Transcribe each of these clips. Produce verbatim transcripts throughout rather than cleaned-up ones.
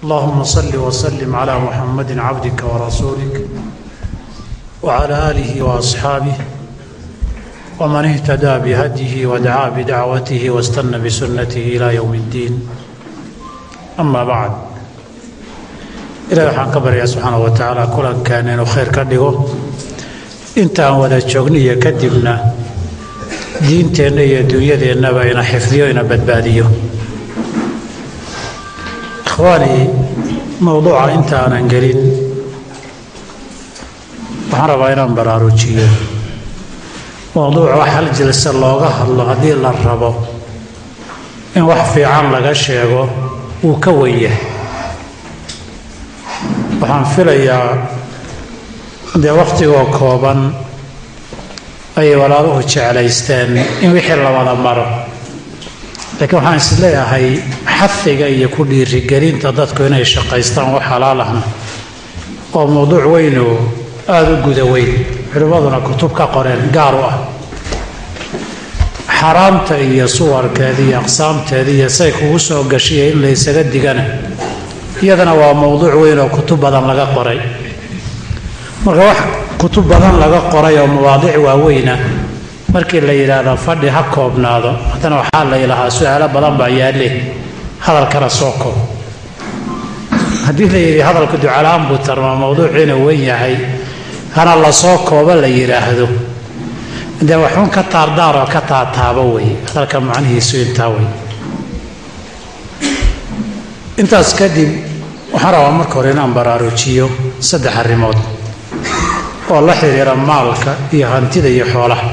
اللهم صل وسلم على محمد عبدك ورسولك وعلى آله وأصحابه ومن اهتدى بهديه ودعا بدعوته واستنى بسنته إلى يوم الدين. أما بعد، إلى waxaan ka baryaa subxaanahu wa tacaala kulankan inuu khayr ka dhigo intaan wada joogniyo kadibna diinteenna iyo adduunyadeennaba ina xifdiyo ina badbaadiyo. ikhwaani, mowduuca intaanan gelin waxaan rabaa inaan baraarujiyo mowduuca wax hal jilse looga hadlo haddii la rabo in wax fiican laga sheego wuu ka wenyahay. waxaan filayaa dee wakhtigoo kooban ayay walaaluhu jeclaysteen in wixii la wada maro, laakiin waxaan is leeyahay xafiga iyo ku dhiirigelinta dadku inay shaqaystaan wax xalaal ahna oo mowduuc weynoo aada u guda weyn, culimmaduna kutub ka qoreen gaar u ah. xaaraamta iyo suwarkeeda iyo aqsaamteeda iyo say kugu soo gashiya in la ysaga digana iyadana waa mowduuc weyn oo kutub badan laga qoray. marka wax kutub badan laga qoray oo mawaadiic waaweyna markii la yidhaahdo fadhi ha koobnaado, haddana waxaa la ilahaa su-aalo badan baa yaalle hadalkana soo koob. haddii la yidhi hadalku ducalaan buu tarmaa mowduuciina weyn yahay hana la soo koobo la yidhaahdo dee waxuun ka taardaaroo ka taataabo wey, hadalka macnihiisu intaa wey. intaas kadib waxaan rabaa marka hore inaan baraarujiyo saddex arrimood oo la xiriira maalka iyo hantida iyo xoolaha.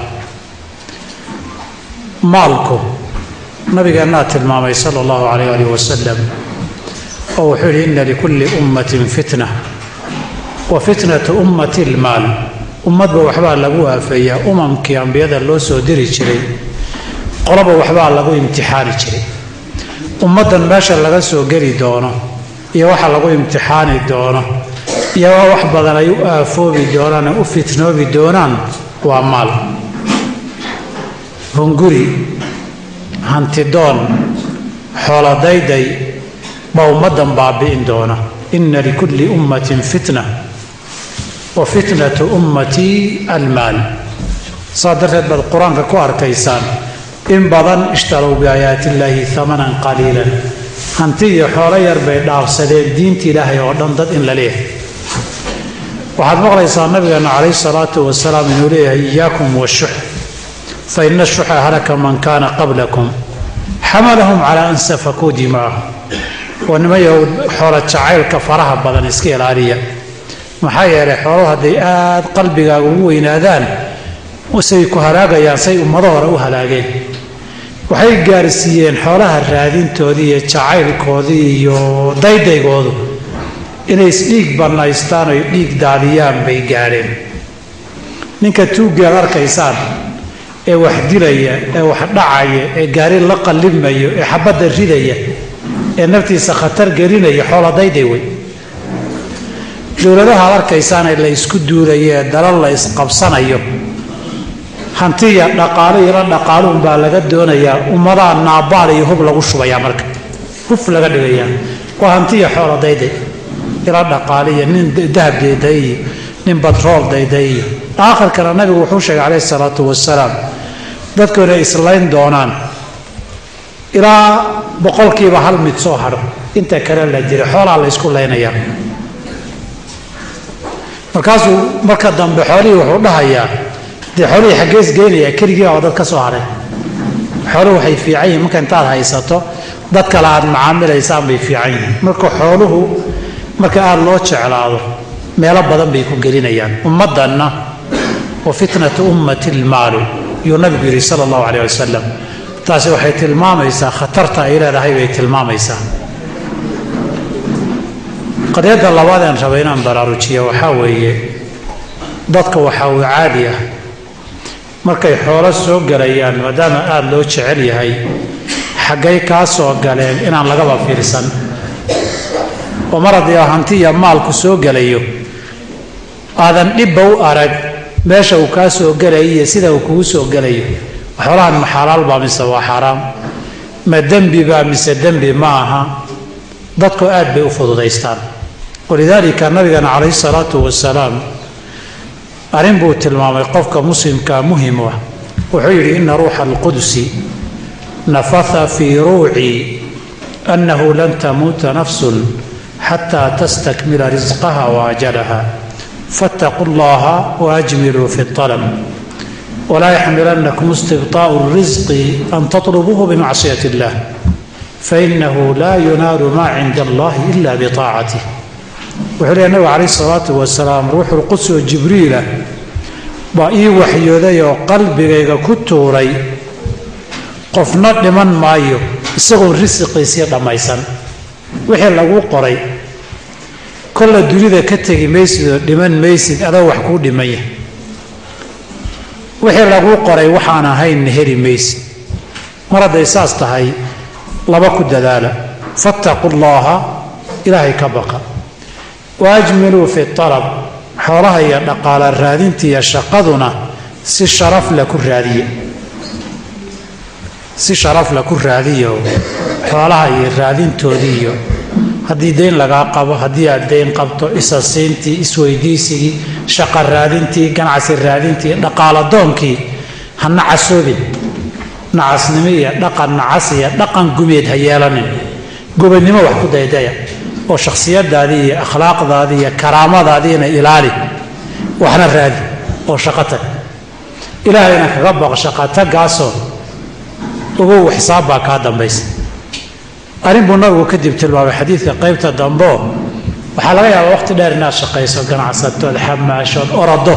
maalku nabigeennaa tilmaamay sala allahu calayh alih wasalam oo wuxuu yidhi inna likulli ummatin fitna wa fitnatu ummati lmaal. ummadba waxbaa lagu aafeeyaa. umamkii ambiyada loo soo diri jiray qoloba waxbaa lagu imtixaani jiray. ummaddan meesha laga soo geli doono iyo waxa lagu imtixaani doono iyo wax badan ay u aafoobi doonaan u fitnoobi doonaan waa maal. hunguri, hantidoon, xoolodayday baa ummaddan baabi'in doona. inna likulli ummatin fitna wa fitnatu ummatii almaal. saa darteed baad qur-aanka ku arkaysaan in badan ishtarow biaayaati illaahi hamanan qaliilan. hanti iyo xoolo yar bay dhaafsadeen diinta ilaahay oo dhan dad in la leeyahay. waxaad maqlaysaa nabigeena calayhi salaatu wasalaam inuu leeyahay iyaakum washux fa ina shuxa halaka man kaana qablakum xamalahum calaa an safakuu dimaahum. waa nimayow xoolo jacaylka faraha badan iska ilaaliya, maxaa yeelay xooluhu hadday aada qalbigaaga ugu weynaadaan say ku halaagayaan say ummado hore u halaageen. waxay gaarsiiyeen xoolaha raadintoodii iyo jacaylkoodii iyo daydaygoodu inay isdhiig bannaystaan oy dhiig daadiyaan bay gaadheen. ninka tuuggeed arkaysaan ee wax dilaya ee wax dhacaya ee gaari la qallimayo ee xabadda ridaya ee naftiisa khatar gelinaya xoola dayday wey. dowladahaad arkaysaanee la isku duulayo ee dalal la isqabsanayo hantiya dhaqaalo ila dhaqaaluun baa laga doonayaa. ummadaa naabaal iyo hub lagu shubayaa, marka huf laga dhigayaa. waa hantiya xoolo dayday ila dhaqaaliyo nin dahab dayday iyo nin batrool dayday iyo aakhirkana nabigu wuxuu sheegay calayhi salaatu wasalaam dadku inay islayn doonaan ilaa boqolkiiba hal mid soo hadho, inta kale la jira xoolaa la isku laynayaa. markaasuu marka dambe xoolihii wuxuu dhahayaa dee xoolihii xaggees geynayaa keligiibaaba dad ka soo hadhay. xooluhu waxay fiican yihiin marka intaad haysato dad kale aad macaamilaysaan bay fiican yihiin. marka xooluhu marka aada loo jeclaado meelo badan bay ku gelinayaan. ummaddanna wa fitnatu ummati lmaalu yuu nabigu yidhi sala allahu calayh wasalam. taasi waxay tilmaamaysaa khatarta ay leedahay bay tilmaamaysaa. qadiyadda labaadeen raba inaan baraarujiyo waxaa weeye dadka waxaa uu caadi ah markay xoolo soo galayaan maadaama aada loo jecel yahay xaggay kaa soo galeen inaan lagaba fiirsan. oo mar haddii hanti iyo maalku soo gelayo aadan dhibba u arag meesha uu kaa soo gelayo iyo sida uu kugu soo gelayo. xoolahan ma xalaal baa mise waa xaaraam? ma dembi baa mise dembi ma aha? dadku aad bay u fududaystaan. walidaalika nabigana calayhi salaatu wasalaam arrin buu tilmaamay qofka muslimka muhim ah. wuxuu yidhi ina ruuxa alqudusi nafatha fii ruuci annahu lan tamuuta nafsun xataa tastakmila risqaha waajalaha fattaquu llaha waajmiluu fi alab walaa yaxmilannakum istibtaa'u risqi an tatlubuuhu bimacsiyati illah fainahu laa yunaalu maa cinda allahi ila bitaacatih. wuxuu leeyahay nabiga calayhi salaatu wasalaam ruuxul quds oo jibriila baa ii waxyooday oo qalbigayga ku tuuray qofna dhiman maayo isagoo risqiisii dhammaysan. wixii lagu qoray kolla dunida ka tegi maysid oo dhiman maysid adoo wax kuu dhimaya. wixii lagu qoray waxaan ahayn heli maysid. mar hadday saas tahay laba ku dadaala. fattaquu llaha ilaahay ka baqa waajmiluu fi alab xoolaha iyo dhaqaala raadinta iyo shaqaduna si sharaf la ku raadiye si sharaf la ku raadiyo xoolaha iyo raadintoodii iyo haddii dayn lagaa qabo haddii aad dayn qabto isa siintii isweydiisigii shaqa raadintii ganacsi raadintii dhaqaala doonkii ha nacasoobin. nacasnimo iyo dhaqan nacas iyo dhaqan gumeed ha yeelanin. gobannimo wax ku daydaya oo shakhsiyadaadii iyo akhlaaqdaadii iyo karaamadaadiina ilaali waxna raadi oo shaqo tag. ilaahayna kaga baq shaqa tagaasoo ugu xisaab baa kaa dambaysa. arrin buu nabigu kadib tilmaamay xadiidka qaybta dambo waxaa laga yaabaa waqti dheer inaad shaqayso ganacsatood xamaashood orado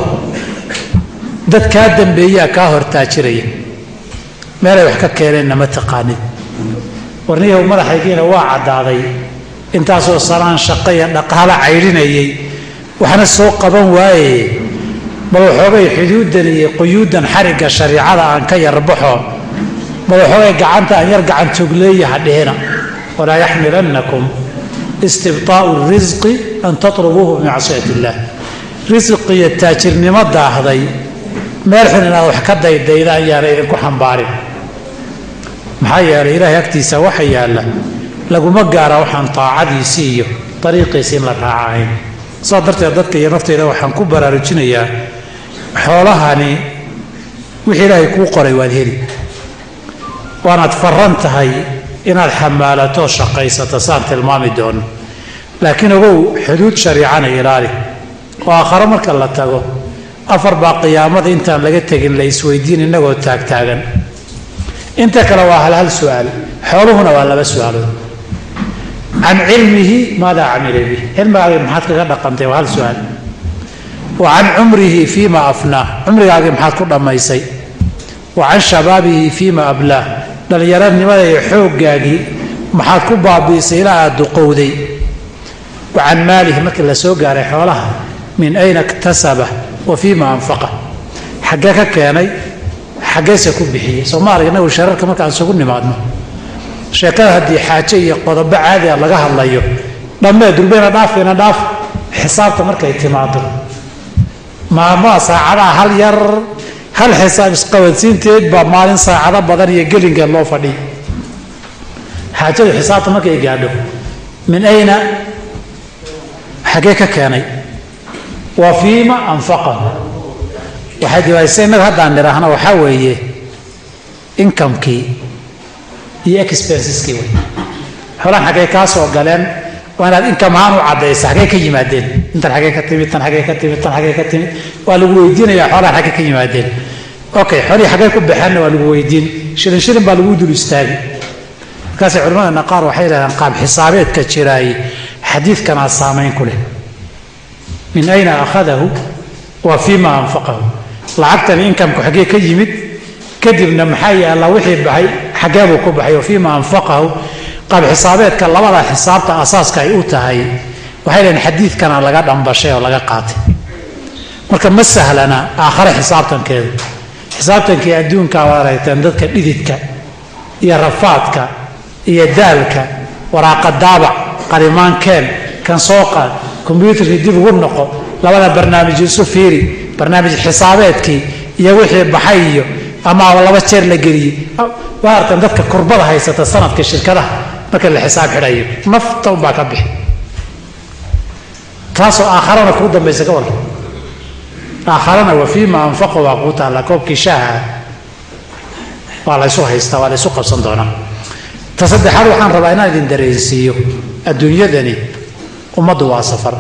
dad kaa dambeeyaa kaa hortaajiraya meelay wax ka keeneenna ma taqaanid. warniyahow madaxaygiina waa caddaaday intaasoo sanaan shaqaya dhaqaala caydhinayay waxna soo qaban waaye bal waxoogay xuduudan iyo quyuudan xarigga shariicada aan ka yarbaxo bal waxoogay gacanta aan yar gacantogleeya ha dhihina. walaa yaxmilannakum istibtaa'u risqi an tatlubuuhu bimacsiyati illah. risqiyo taajirnimo daahday meel xun inaad wax ka daydayda ayaana idinku xambaarin. maxaa yeelay ilaahay agtiisa waxa yaalla laguma gaara waxaan taacadiisii iyo dariiqiisii in la raaca ahayn. saa darteed dadka iyo nafteyda waxaan ku baraarujinayaa xoolahani wixii ilaahay kuu qoray waad heli waanaad faran tahay inaad xamaalato shaqaysato saan tilmaami doono. laakiin ogow xuduud shariicana ilaali oo aakharo marka la tago afar baa qiyaamada intaan laga tegin la isweydiin innagoo taagtaagan. inta kale waa hal hal su-aal. xooluhuna waa laba su-aalood. can cilmihi maadaa camila bih cilmigaagii maxaad kaga dhaqantay waa hal su-aal. wa can cumrihi fiima afnaah cumrigaagii maxaad ku dhammaysay. wa can shabaabihi fiima ablaah dhallinyaranimada iyo xooggaagii maxaad ku baabi'isay ilaa aad duqowday. wa can maalihi markii la soo gaaray xoolaha min ayna iktasaba wa fiima anfaqa xaggee ka keenay xaggeese ku bixiyey. soo ma arag inagu shararka markaan isugu nimaadno sheekada haddii xaaje iyo qodobo caadi a laga hadlayo dhammee durbayna dhaafayna dhaaf xisaabta markay timaado maalmaha saacadaha hal yar hal xisaab isqabansiinteed baa maalin saacado badan iyo gelingeed loo fadhiy. xaajadu xisaabta markay gaadho min ayna xaggee ka keenay wa fiima anfaqahu waxay dibaysay innaga haddaan nidhaahno waxaa weeye inkamekii iyo expenseskii wey. xoolahan xaggee kaa soo galeen waa inaad inkam ahaan u caddaysa xaggee ka yimaadeen intan xaggee ka timid tan xaggee ka timid tan xaggee ka timid waa lagu weydiinayaa xoolahan xaggee ka yimaadeen. okay xoolihii xaggee ku baxeenna waa lagu weydiin shilin shilin baa lagu dul istaagi. markaasay culimadana qaar waxay yidhahdaan qaab xisaabeedka jiraay xadiidkanaa saamayn ku leh. min ayna akhadahu wa fiima anfaqahu lacagtani inkamku xaggee ka yimid kadibna maxaa yaalla wixii baxay xaggee buu ku baxay wa fiima anfaqahu. qaab xisaabeedka labada xisaabta asaaska ay u tahay waxay leeyihin xadiidkana laga dhambashay oo laga qaatay. marka ma sahlana aakhare xisaabtankeedu. xisaabtankii adduunka waad aragteen dadka dhididka iyo rafaadka iyo daalka waraaqa daabac qalimaankeen kan soo qaad kombyuutarkii dib ugu noqo labada barnaamij isu fiiri barnaamij xisaabeedkii iyo wixii baxay iyo ama laba jeer la geliyey waa arkan dadka kurbada haysata sanadka shirkadaha marka la xisaab xidhayo nafta unbaa ka bixi taasoo aakharana kuu dambaysa ka wal aakharana wa fiima anfaqa waa kuu taalla koobkii shaaha waa la ysu haystaa waa la ysu qabsan doonaa ta saddexaad waxaan rabaa inaan idin dareensiiyo adduunyadani ummaddu waa safar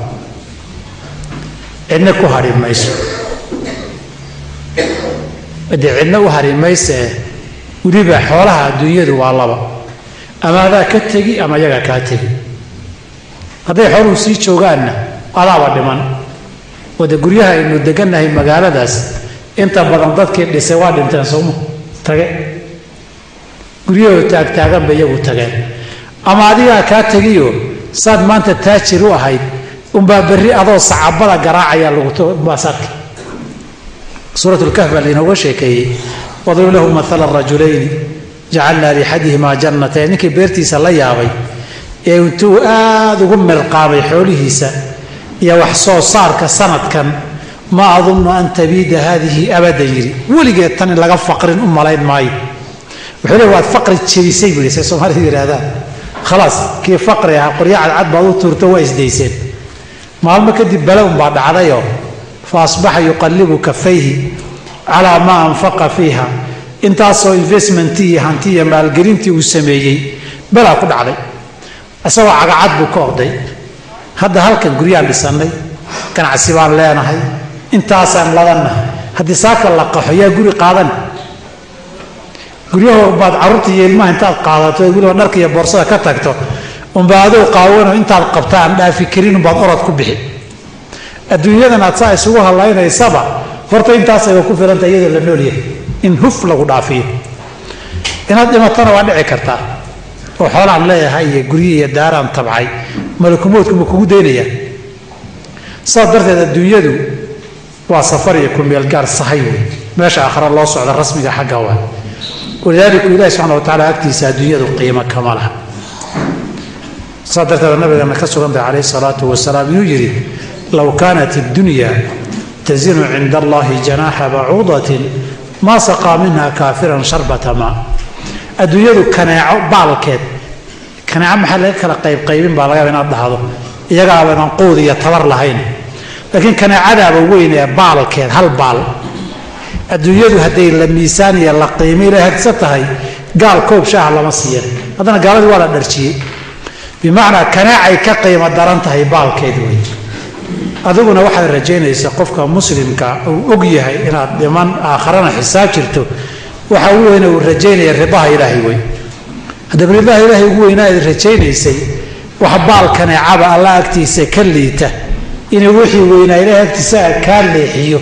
cidna ku hari mayso haddii cidna u hari maysee weliba xoolaha adduunyadu waa laba ama adaa ka tegi ama iyaga kaa tegi hadday xooluhu sii joogaanna adaaba dhiman wada guryaha aynu degannahay magaaladaas inta badan dadkii dhisay waa dhinteen sooma tage guryahoo taagtaagan bay iyagu tageen ama adigaa kaa tegiyo saad maanta taajir u ahayd unbaa berri adoo sacabada garaacaya lagubaasaadka suuratulkahf baa lainooga sheekeeyey wadrib lahu maala rajulayni jacalnaa liaxadihimaa jannatayn ninkii beertiisa la yaabay ee intuu aada ugu mirqaamay xoolihiisa iyo wax soo saarka sanadkan maa adunnu an tabiida haadihi abadan yidhi weligeed tan in laga faqrin u malayn maayo wuxuu le waad faqri jebisay bui say soomaalida yidhaahdaan khalaas kii faqri ahaa qorya cadcad baad u tuurto waa isdayseen maalmo kadib balown baa dhacdayoo fa asbaxa yuqallibu kafayhi calaa maa anfaqa fiiha intaasoo investmentii iyo hanti iyo maalgelintii uu sameeyey balaa ku dhacday isagoo cagacad buu ka orday hadda halkan guryaan dhisannay ganacsi baan leenahay intaasaan ladannahay haddii saaka la qaxo yaa guri qaadan guryaho baad carruurta iyo ilmaha intaad qaadato weliba dharka iyo boorsada ka tagto unba adoo qaawano intaad qabta aan dhaafi karin unbaad orod ku bixi adduunyadan aad saa isugu hallaynaysaba horta intaas ayba ku filanta iyadoo la noolyahay in huf lagu dhaafiyo inaad dhimatana waa dhici kartaa oo xoolaan leeyahay iyo guryi iyo daaraan tabcay malakumoodku ma kugu daynaya saas darteed adduunyadu waa safar iyo kumeelgaar sahay wey meesha aakhara loo socda rasmiga xagga waa walidaalika ilaahi subxana watacaala agtiisa adduunyadu qiimo kama laha saas darteed nabigana ka sugan tahay calayhi salaatu wasalaam inuu yidhi low kaanat iddunya tazinu cinda allahi janaaxa bacuudatin maa saqaa minha kaafiran sharbata maa adduunyadu kaneeco baalkeed kaneeco maxaa laga kala qaybqaybin baa laga yaaba inaad dhahdo iyagaaba inaan quud iyo tabar lahayn laakiin kaneecadaaba weyn ee baalkeed hal baal adduunyadu hadday la miisaan iyo la qiimo ila hagsa tahay gaal koob shaaha lama siiyan haddana gaaladii waa la dharjiyey bimacnaa kaneecay ka qiimo daran tahay baalkeed wey adiguna waxaad rajaynaysaa qofka muslimka uu og yahay inaad dhiman aakharana xisaab jirto waxa ugu weyna uu rajaynaya ridaha ilaahay wey haddaba ridaha ilaahay ugu weynaa aad rajaynaysay wax baal kaneecaba alla agtiisa ka liita inuu wixii weynaa ilaahay agtiisa kaa leexiyo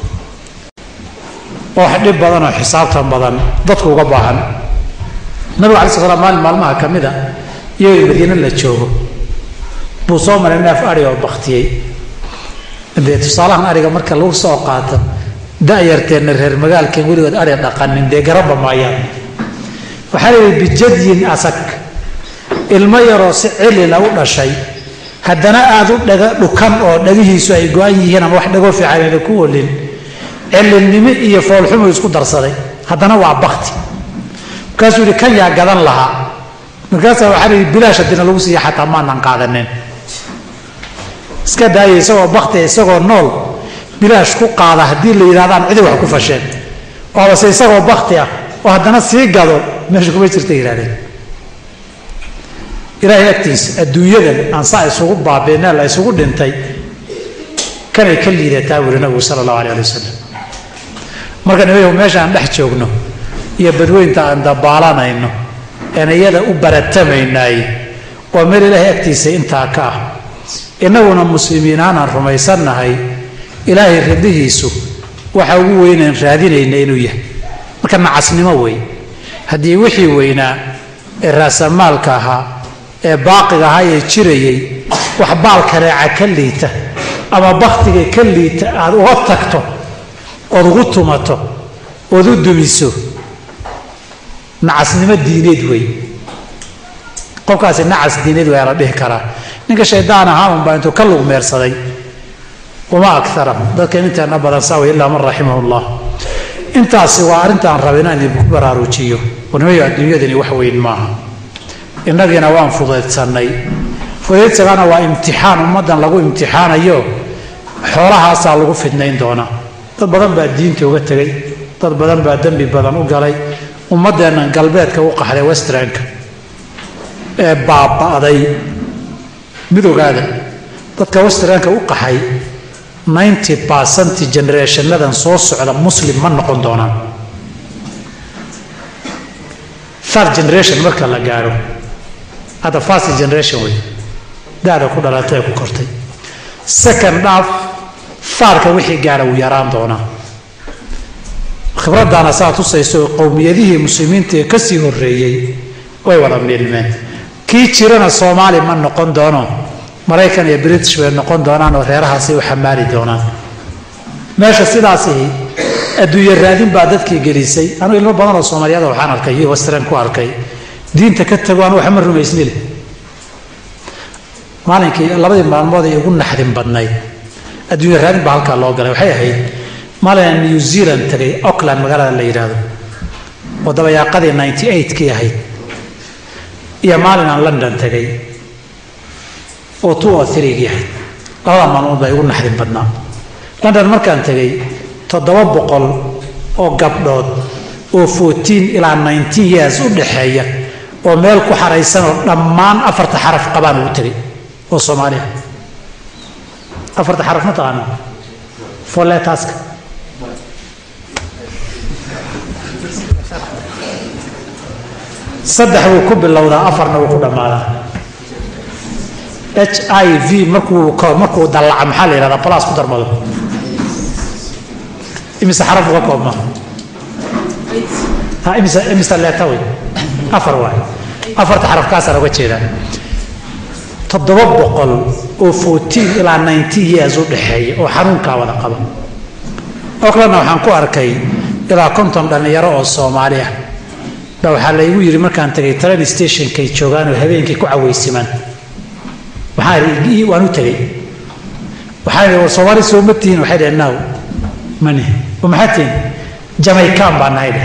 oo wax dhib badan oo xisaabtan badan dadku uga baahan nabiga calai sl slam maalin maalmaha ka mid a iyagoo madiine la joogo buu soo maray neef ari oo baktiyey dee tusaalahan ariga marka lagu soo qaato da'yarteenna reer magaalkeen weligood ari dhaqanin dee garaba maayaan waxaa layidhi bijadyin asag ilmo yaroo si cilila u dhashay haddana aada u dhaga dhukan oo dhagihiisu ay go-an yihiin ama wax dhagoo fiican ayna ku olin cilinimo iyo foolxumu isku darsaday haddana waa bakti markaasuu yidhi kan yaa gadan lahaa markaasaa waxaa layidhi bilaash haddina lagu siiya xataa maanan qaadanin iska daaya isagoo baktia isagoo nool bilaash ku qaada haddii la yidhahdaan cidi wax ku fasheen oo base isagoo bakti ah oo haddana sii gado meesha kuma jirta yidhahdeen ilaahay agtiisa adduunyadan aan saa isugu baabeena la isugu dhintay kanay ka liidataa wuri nabigu sala allahu alay ali wasalam marka nimayahu meesha aan dhex joogno iyo badweynta aan dabaalanayno een iyada u baratamaynaay waa meel ilaahay agtiisa intaa ka ah innaguna muslimiin aanaan rumaysannahay ilaahay ridihiisu waxa ugu weynaan raadinayna inuu yahay marka nacasnimo wey haddii wixii weynaa ee raasamaalka ahaa ee baaqiga ahaa ee jirayay wax baal kaneeca ka liita ama baktiga ka liita aada uga tagto ood ugu tumato ood u dumiso nacasnimo diineed wey qofkaasi nacas diineed waa la dhihi karaa ninka shaydaan ahaa unbaa intuu ka lugmeersaday wama akarahum dadka inteena badan saawa ilaa man raximahu llah intaasi waa arrintaan raba inaan idinku baraarujiyo warnimayo adduunyadani wax weyn maaha innagina waan fudeedsanay fudeedsagana waa imtixaan ummadan lagu imtixaanayo xoolahaasaa lagu fidnayn doonaa dad badan baa diinta uga tegay dad badan baa dembi badan u galay ummadeennan galbeedka u qaxday westernka ee baaba'day midoogaada dadka westernka u qaxay ninety percent generationadan soo socda muslim ma noqon doonaan third generation marka la gaaro hadda first generation way daada ku dhalatay ku kortay second half farka wixii gaara uu yaraan doonaa khibradana saa tusayso qowmiyadihii muslimiinta ee kasii horeeyay way wada milmeen kii jirana Soomaali ma noqon doono Mareykan iyo British way noqon doonaan oo reerahaasi u xamaali doonaan meesha sidaas ah adduunyo raadin baa dadkii gelisay anu ilmo badan oo Soomaaliyeed waxaan arkay iyo western ku arkay diinta ka tagaan wax ma rumaysnii maalinkii labadii maalmood ay ugu naxdin badnay adduunyo raadin baa halka loo galay waxay ahayd maalin New Zealand tagay Auckland magaalada la yiraahdo oo dabayaaqadii ninety-eight kii ahayd iyo maalin aan London tagay oo two or three kii ahayd labada maalmood bay ugu naxdin badnaa London markaan tagay toddoba boqol oo gabdhood oo fourteen ilaa nineteen years u dhaxeeya oo meel ku xareysan oo dhammaan afarta xaraf qabaan u tagay oo Soomaaliya afarta xaraf ma taqaan four letters saddex uu ku bilowdaa afarna uu ku dhamaadaa H I V markuu markuu dalaca maxaa la yiraahdaa plus ku darmado imisa xaraf uga koobma ha imisa imisa letter way afar waay afarta xaraf kaas aan uga jeedaa toddoba boqol oo fourteen ilaa nineteen years u dhaxeeya oo xanuunka wada qaba Auckland waxaan ku arkay ilaa konton dhalinyaro oo Soomaali ah baa waxa la igu yiri markaan tagay train station kay joogaan oo habeenkii ku caweysiman waxaa ii waan u tagay waxaa Soomaali soo matiin waxay dhaheen mani ومحتين جامايكان بانايدا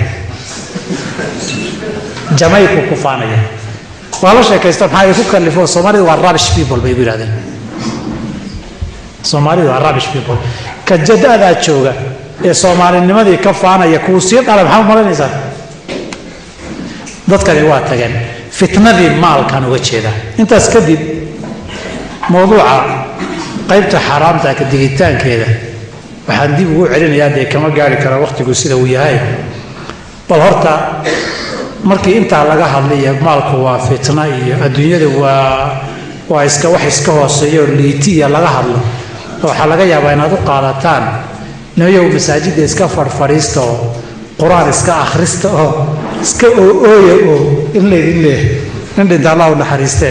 جامايكو كوفانيا والله شيكايستان هاي ku kalifo Soomaalidu waa rubbish people bay yiraahdeen Soomaalidu waa rubbish people ka jadada jooga ee Soomaalinimadii ka faanaya ku sii dhalay maxaa marinaysaa dadkani waa tageen fitnadii maalkan uga jeeda intaas kadib mowduuca qaybta xaraamta ka digitaankeeda waxaan dib ugu celinayaa de kama gaari kara waqtigu sida uu yahay bal horta markii inta laga hadlayo maalku waa fitna iyo adduunyada waa waa iska wax iska hooseeyo liitiya laga hadlo waxa laga yaabaa inaad u qaadataan nayo masaajid iska farfariisto quraan iska akhrista oo iska ooyo oo in leedin leeh in dhinta Allah u naxariistay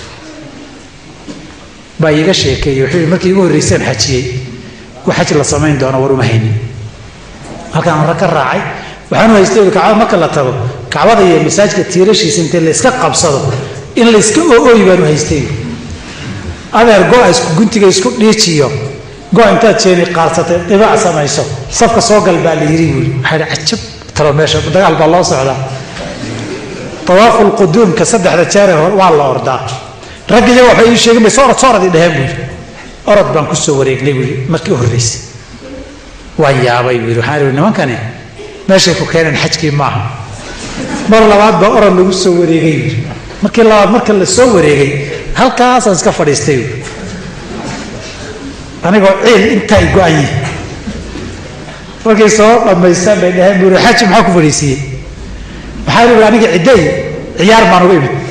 baa iga sheekeeyay wixii markii ugu horeysay xajiyay وحاجة الله سمين دونا ورمهيني هكذا أنا ركر راعي وحنو يستوي كعبة ما كلا ترى كعبة هي مساج كتير شيء سنتين اللي إسكا قبصده إن اللي إسكا أو أو يبانو هيستوي أنا أرجع إسكو كنت جاي إسكو ليشيو جوا أنت تشيني قارصة تبع سما يسوع صفق سوق البالي يريبول حدا عجب ترى ماشى بدأ على الله صعدا طواف القدوم كسد على شارع والله أرضا رجل جوا في شيء بصورة صورة يدهمول أرد بان كسو وريق لي مركي هريس ويا باي ويرو حارو نمان كان ماشي كو كان حجكي معه مر لباد با أرد لو سو وريغي مركي لباد مركي لا سو وريغي halkaas aan iska fadhiistay aniga ceel intay go'ay markay soo dhamaysan bay dhahay buru xaj maxaa ku fadhiisiyay waxa uu aniga ciday ciyaar baan uga imid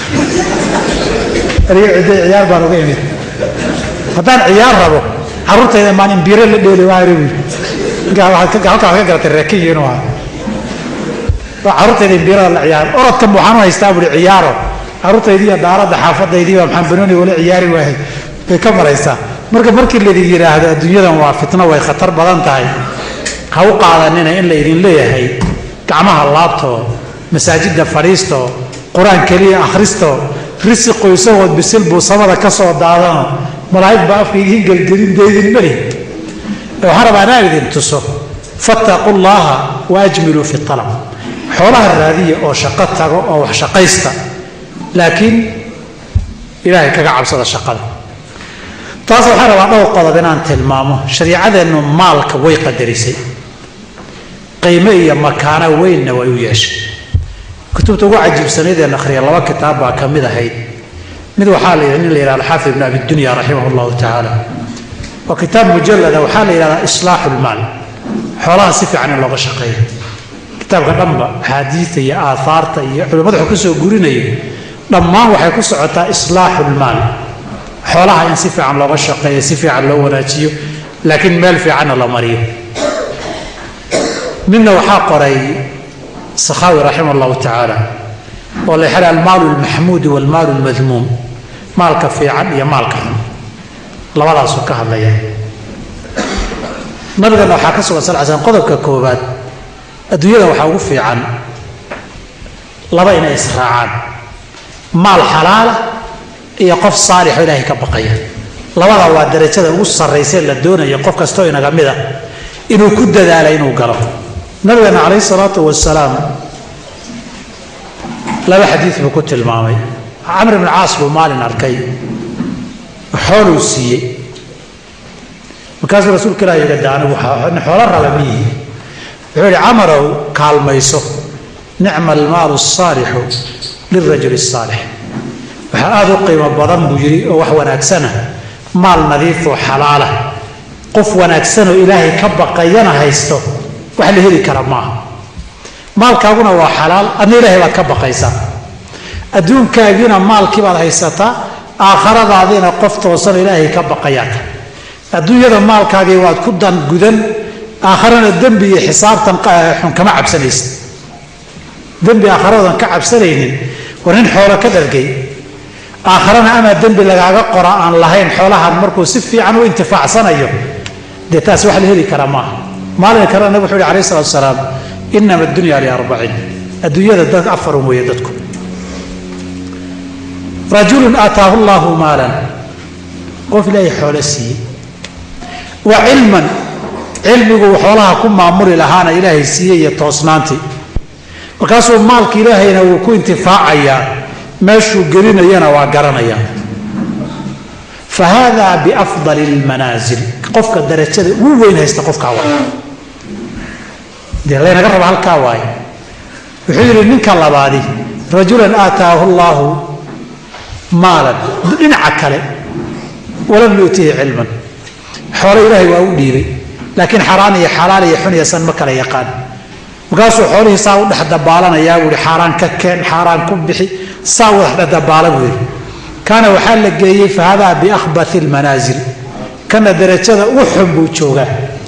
aniga ciday ciyaar baan uga imid haddaan ciyaar rabo carruurtayda maan imbiire la dheeli waa reebi halkaa ka garatay reekiin waa carruurtayda imbiire la ciyaar orodka waxaan u haystaa buri ciyaaro carruurtayda daarada xaafadayda waxaan banooni wala ciyaari waayay bay ka maraysaa marka markii la yiraahdo adduunyadan waa fitna way khatar badan tahay ha u qaadanina in la idin leeyahay gacmaha laabto masaajidda fariisto quraan kaliya akhristo risqo isagoo bisil buu samada ka soo daadano malaa'ig baa afkiin galgalin deedin mari waxaan rabaa inaan idin tuso fattaqullaha waajmilu fi talab xoolaha raadiya oo shaqo tago oo wax shaqaysta laakiin ilaahay kaga cabsada shaqada. taas waxaan rabaa dhowr qodob inaan tilmaamo. shariicadeennu maalka way qadarisay, qiime iyo makaano weynna way u yeeshay. kutubta ugu cajiibsanayd ee akhriya laba kitaab baa ka mid ahayd. mid waxaa la yidhahda nin la yidhahda alxaafid ibn abi dunya raximah allahu tacaala, waa kitaab mujallada, waxaa la yidhahdaa islaaxu lmaal, xoolaha si fiican in looga shaqeeyo. kitaabka dhanba axaadiista iyo aahaarta iyo culimmadu wuxuu ka soo gurinayo dhammaan waxay ku socotaa islaaxu lmaal, xoolaha in si fiican looga shaqeeyo, si fiican loo wanaajiyo, laakiin meel fiicanna la mariyo. midna waxaa qoray sakhaawi raximah allahu tacaala oo la yidhahda almaalu almaxmuudi waalmaalu almadmuum, maalka fiican iyo maalka xun, labadaasuu ka hadlaya. nabigana waxaa ka sugan sal l slam qodobka koowaad, adduunyada waxaa ugu fiican laba inay israacaan, maal xalaala iyo qof saalixoo ilaahay ka baqaya. labada waa darajada ugu sarraysee la doonayo qof kastoo inaga mida inuu ku dadaala inuu galo. nabigeena calayhi salaatu wasalaam laba xadiid buu ku tilmaamay. camr ibn caas buu maalin arkay, xooluu siiyey. markaasuu rasuulka ilahi yiga da anigu xoolo raba miyihi. wuxuu yihi camarow kaalmayso, nicma almaalu asaalixu lirajuli asaalix. waxaa aada u qiimo badan buu yidhi oo wax wanaagsana, maal nadiifoo xalaala, qof wanaagsanoo ilaahay ka baqayana haysto, wax la heli kara maaha. maalkaaguna waa xalaal, adna ilaahay baad ka baqaysaa. adduunkaagiina maalkii baad haysataa, aakhiradaadiina qof toosan ilaahay ka baqayaata. adduunyada maalkaagii waad ku dan gudan, aakhirana dembi iyo xisaabtan xun kama cabsanaysid. dembi aakhiradan ka cabsanaynin, war nin xoolo ka dhargay, aakhirana amaa dembi lagaaga qora aan lahayn, xoolahan markuu si fiican u intifaacsanayo, dee taas wax la heli kara maaha. maalin kalena nabig wuxuu yihi alayhi salatu wasalaam, inama addunya liarbacin, adduunyada dad afarun weeye dadku. rajulun aataahu llahu maalan, qof ilaahay xoolo siiyey, wa cilman, cilmigu xoolaha ku maamuli lahaana ilaahay siiyey iyo toosnaantii. markaasuu maalka ilaahayna wuu ku intifaacayaa, meeshuu gelinayana waa garanayaa. fa haadaa biafdali lmanaasil, qofka darajada ugu weyn haysta qofkaa waay. dee laynaga raba halkaa waaye. wuxuu yidhi ninka labaadi, rajulan aataahu llaahu maalan, dhinaca kale, walam yuutihi cilman, xoolo ilaahay waa u dhiibay, laakiin xaraan iyo xalaal iyo xun iyo san ma kala yaqaan. markaasuu xoolihii saa u dhex dabaalanayaa buu yihi, xaaraan ka keen, xaaraan ku bixi, saa u dhex dabaala buu yidhi. kaana waxaa la geeyey fa hadaa biakhbathi lmanaasil, kana darajada ugu xun buu joogaa.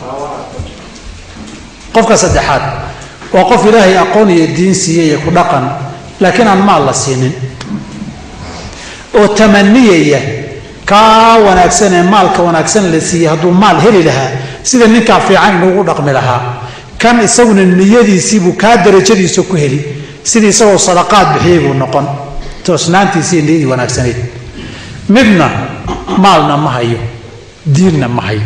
qofka saddexaad waa qof ilaahay aqoon iyo diin siiyey iyo ku dhaqan, laakiin aan maal la siinin, oo tamaniyaya kaa wanaagsan ee maalka wanaagsan la siiyey hadduu maal heli lahaa sida ninkaa fiican inuugu dhaqmi lahaa. kan isaguna niyadiisiibuu kaa darajadiisa ku heli, sidii isagoo sadaqaad bixiyey buu noqon, toosnaantiisii niyadii wanaagsanayd. midna maalna ma hayo, diinna ma hayo.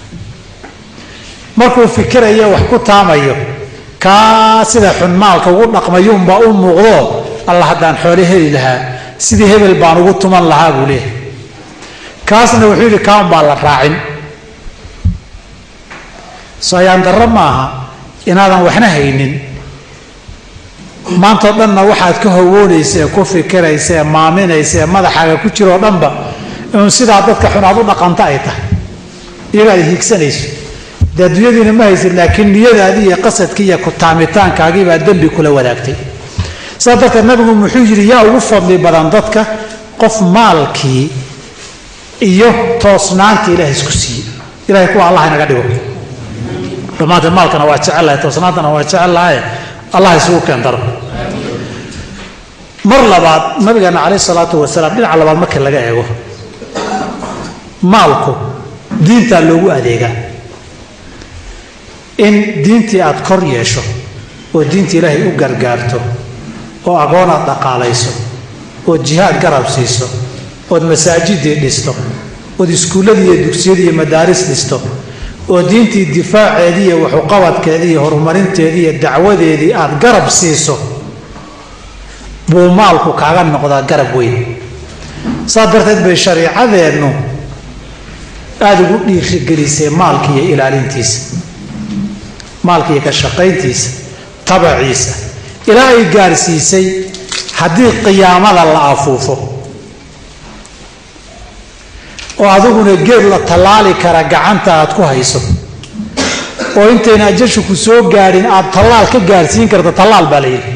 markuu fikirayo wax ku taamayo, kaa sida xun maalka ugu dhaqmayuunbaa u muuqdo, alla haddaan xoole heli lahaa sidii hebel baan ugu tuman lahaa buu leeyahay. kaasna wuxuu yidhi kaan baa la raacin. sooyaan darro maaha inaadan waxna haynin, maantao dhanna waxaad ka hawoonaysa ee ku fikiraysa ee maaminaysa ee madaxaaga ku jiroo dhanba inuu sidaa dadka xun aad u dhaqanta ay tahay, iyagaad hiigsanayso. dee adduunyadiina ma haysid, laakiin niyadaadii iyo qasadkii iyo kutaamitaankaagii baa dembi kula wadaagtay. sidaa darteed nabigu muxuu yidhi, yaa ugu fadli badan dadka qof maalkii iyo toosnaantii ilahay isku siiyey. ilahay kuwa allah inaga dhigo. dhammaanteed maalkana waa jecellahay, toosnaantana waa jecellahay, allah isugu keen daro. mar labaad nabigeena calayhi salaatu wasalaam dhinaca labaad marka laga eego, maalku diintaa loogu adeegaa. in diintii aad kor yeesho oo diinta ilaahay u gargaarto, oo agoon aad dhaqaalayso, ood jihaad garab siiso, ood masaajidii dhisto, ood iskuulladii iyo dugsiyadii iyo madaaris dhisto, oo diintii difaaceedii iyo waxuqabadkeedii iyo horumarinteedii iyo dacwadeedii aad garab siiso, buu maalku kaaga noqdaa garab weyn saa darteed bay shariicadeennu aada ugu dhiirigelisay maalka iyo ilaalintiisa maalka iyo ka shaqayntiisa tabaciisa ilaa ay gaarsiisay haddii qiyaamada la afuufo oo adiguna geed la tallaali kara gacanta aad ku hayso oo intayna ajashu ku soo gaadhin aad tallaal ka gaarsiin karta tallaal baa la yidhi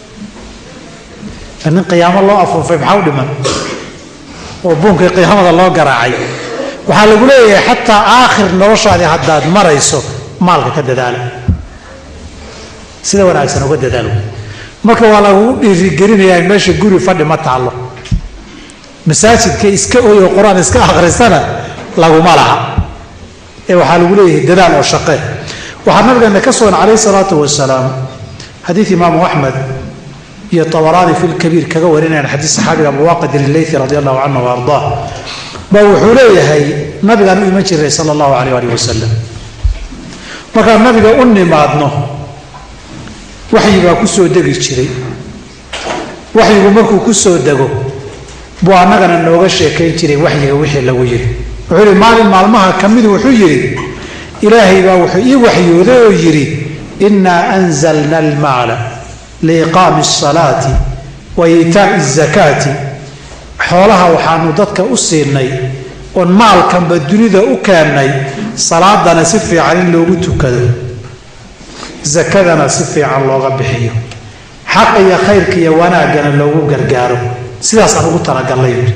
nin qiyaamo loo afuufay maxaa u dhiman oo buunkii qiyaamada loo garaacay waxaa lagu leeyahay xataa aakhir noloshaadii haddaad marayso maalka ka dadaala sida wanaagsan uga dadaalo marka waa lagu dhiirigelinayaa meesha guri fadhi ma taalo masaajidka iska ooyo quraan iska akhrisana laguma laha ee waxaa lagu leeyahay dadaal oo shaqe waxaa nabigeena ka sugan calayhi salaatu wasalaam xadiid imaamu axmed iyo tabaraani fi lkabiir kaga warinayaan xadiis saxaabiga abu waaqid al-laythi radiyallahu anhu wa ardaah baa wuxuu leeyahay nabigaan u iman jiray sala allahu calayh waalihi wasalam markaan nabiga u nimaadno waxyi baa ku soo degi jiray waxyigu markuu ku soo dego buu annagana nooga sheekayn jiray waxyiga wixii lagu yidhi wuxuu yidhi maalin maalmaha ka midu wuxuu yidhi ilaahay baa wuxuu ii waxyooday oo yidhi innaa anzalna almaala liiqaami asalaati wa iitaa'i azakaati xoolaha waxaanu dadka u siinay oon maalkanba dunida u keennay salaadana si fiican in loogu tukado zakadana si fiican looga bixiyo xaq iyo khayrka iyo wanaaggana loogu gargaaro sidaasaan ugu talagalnay yidhi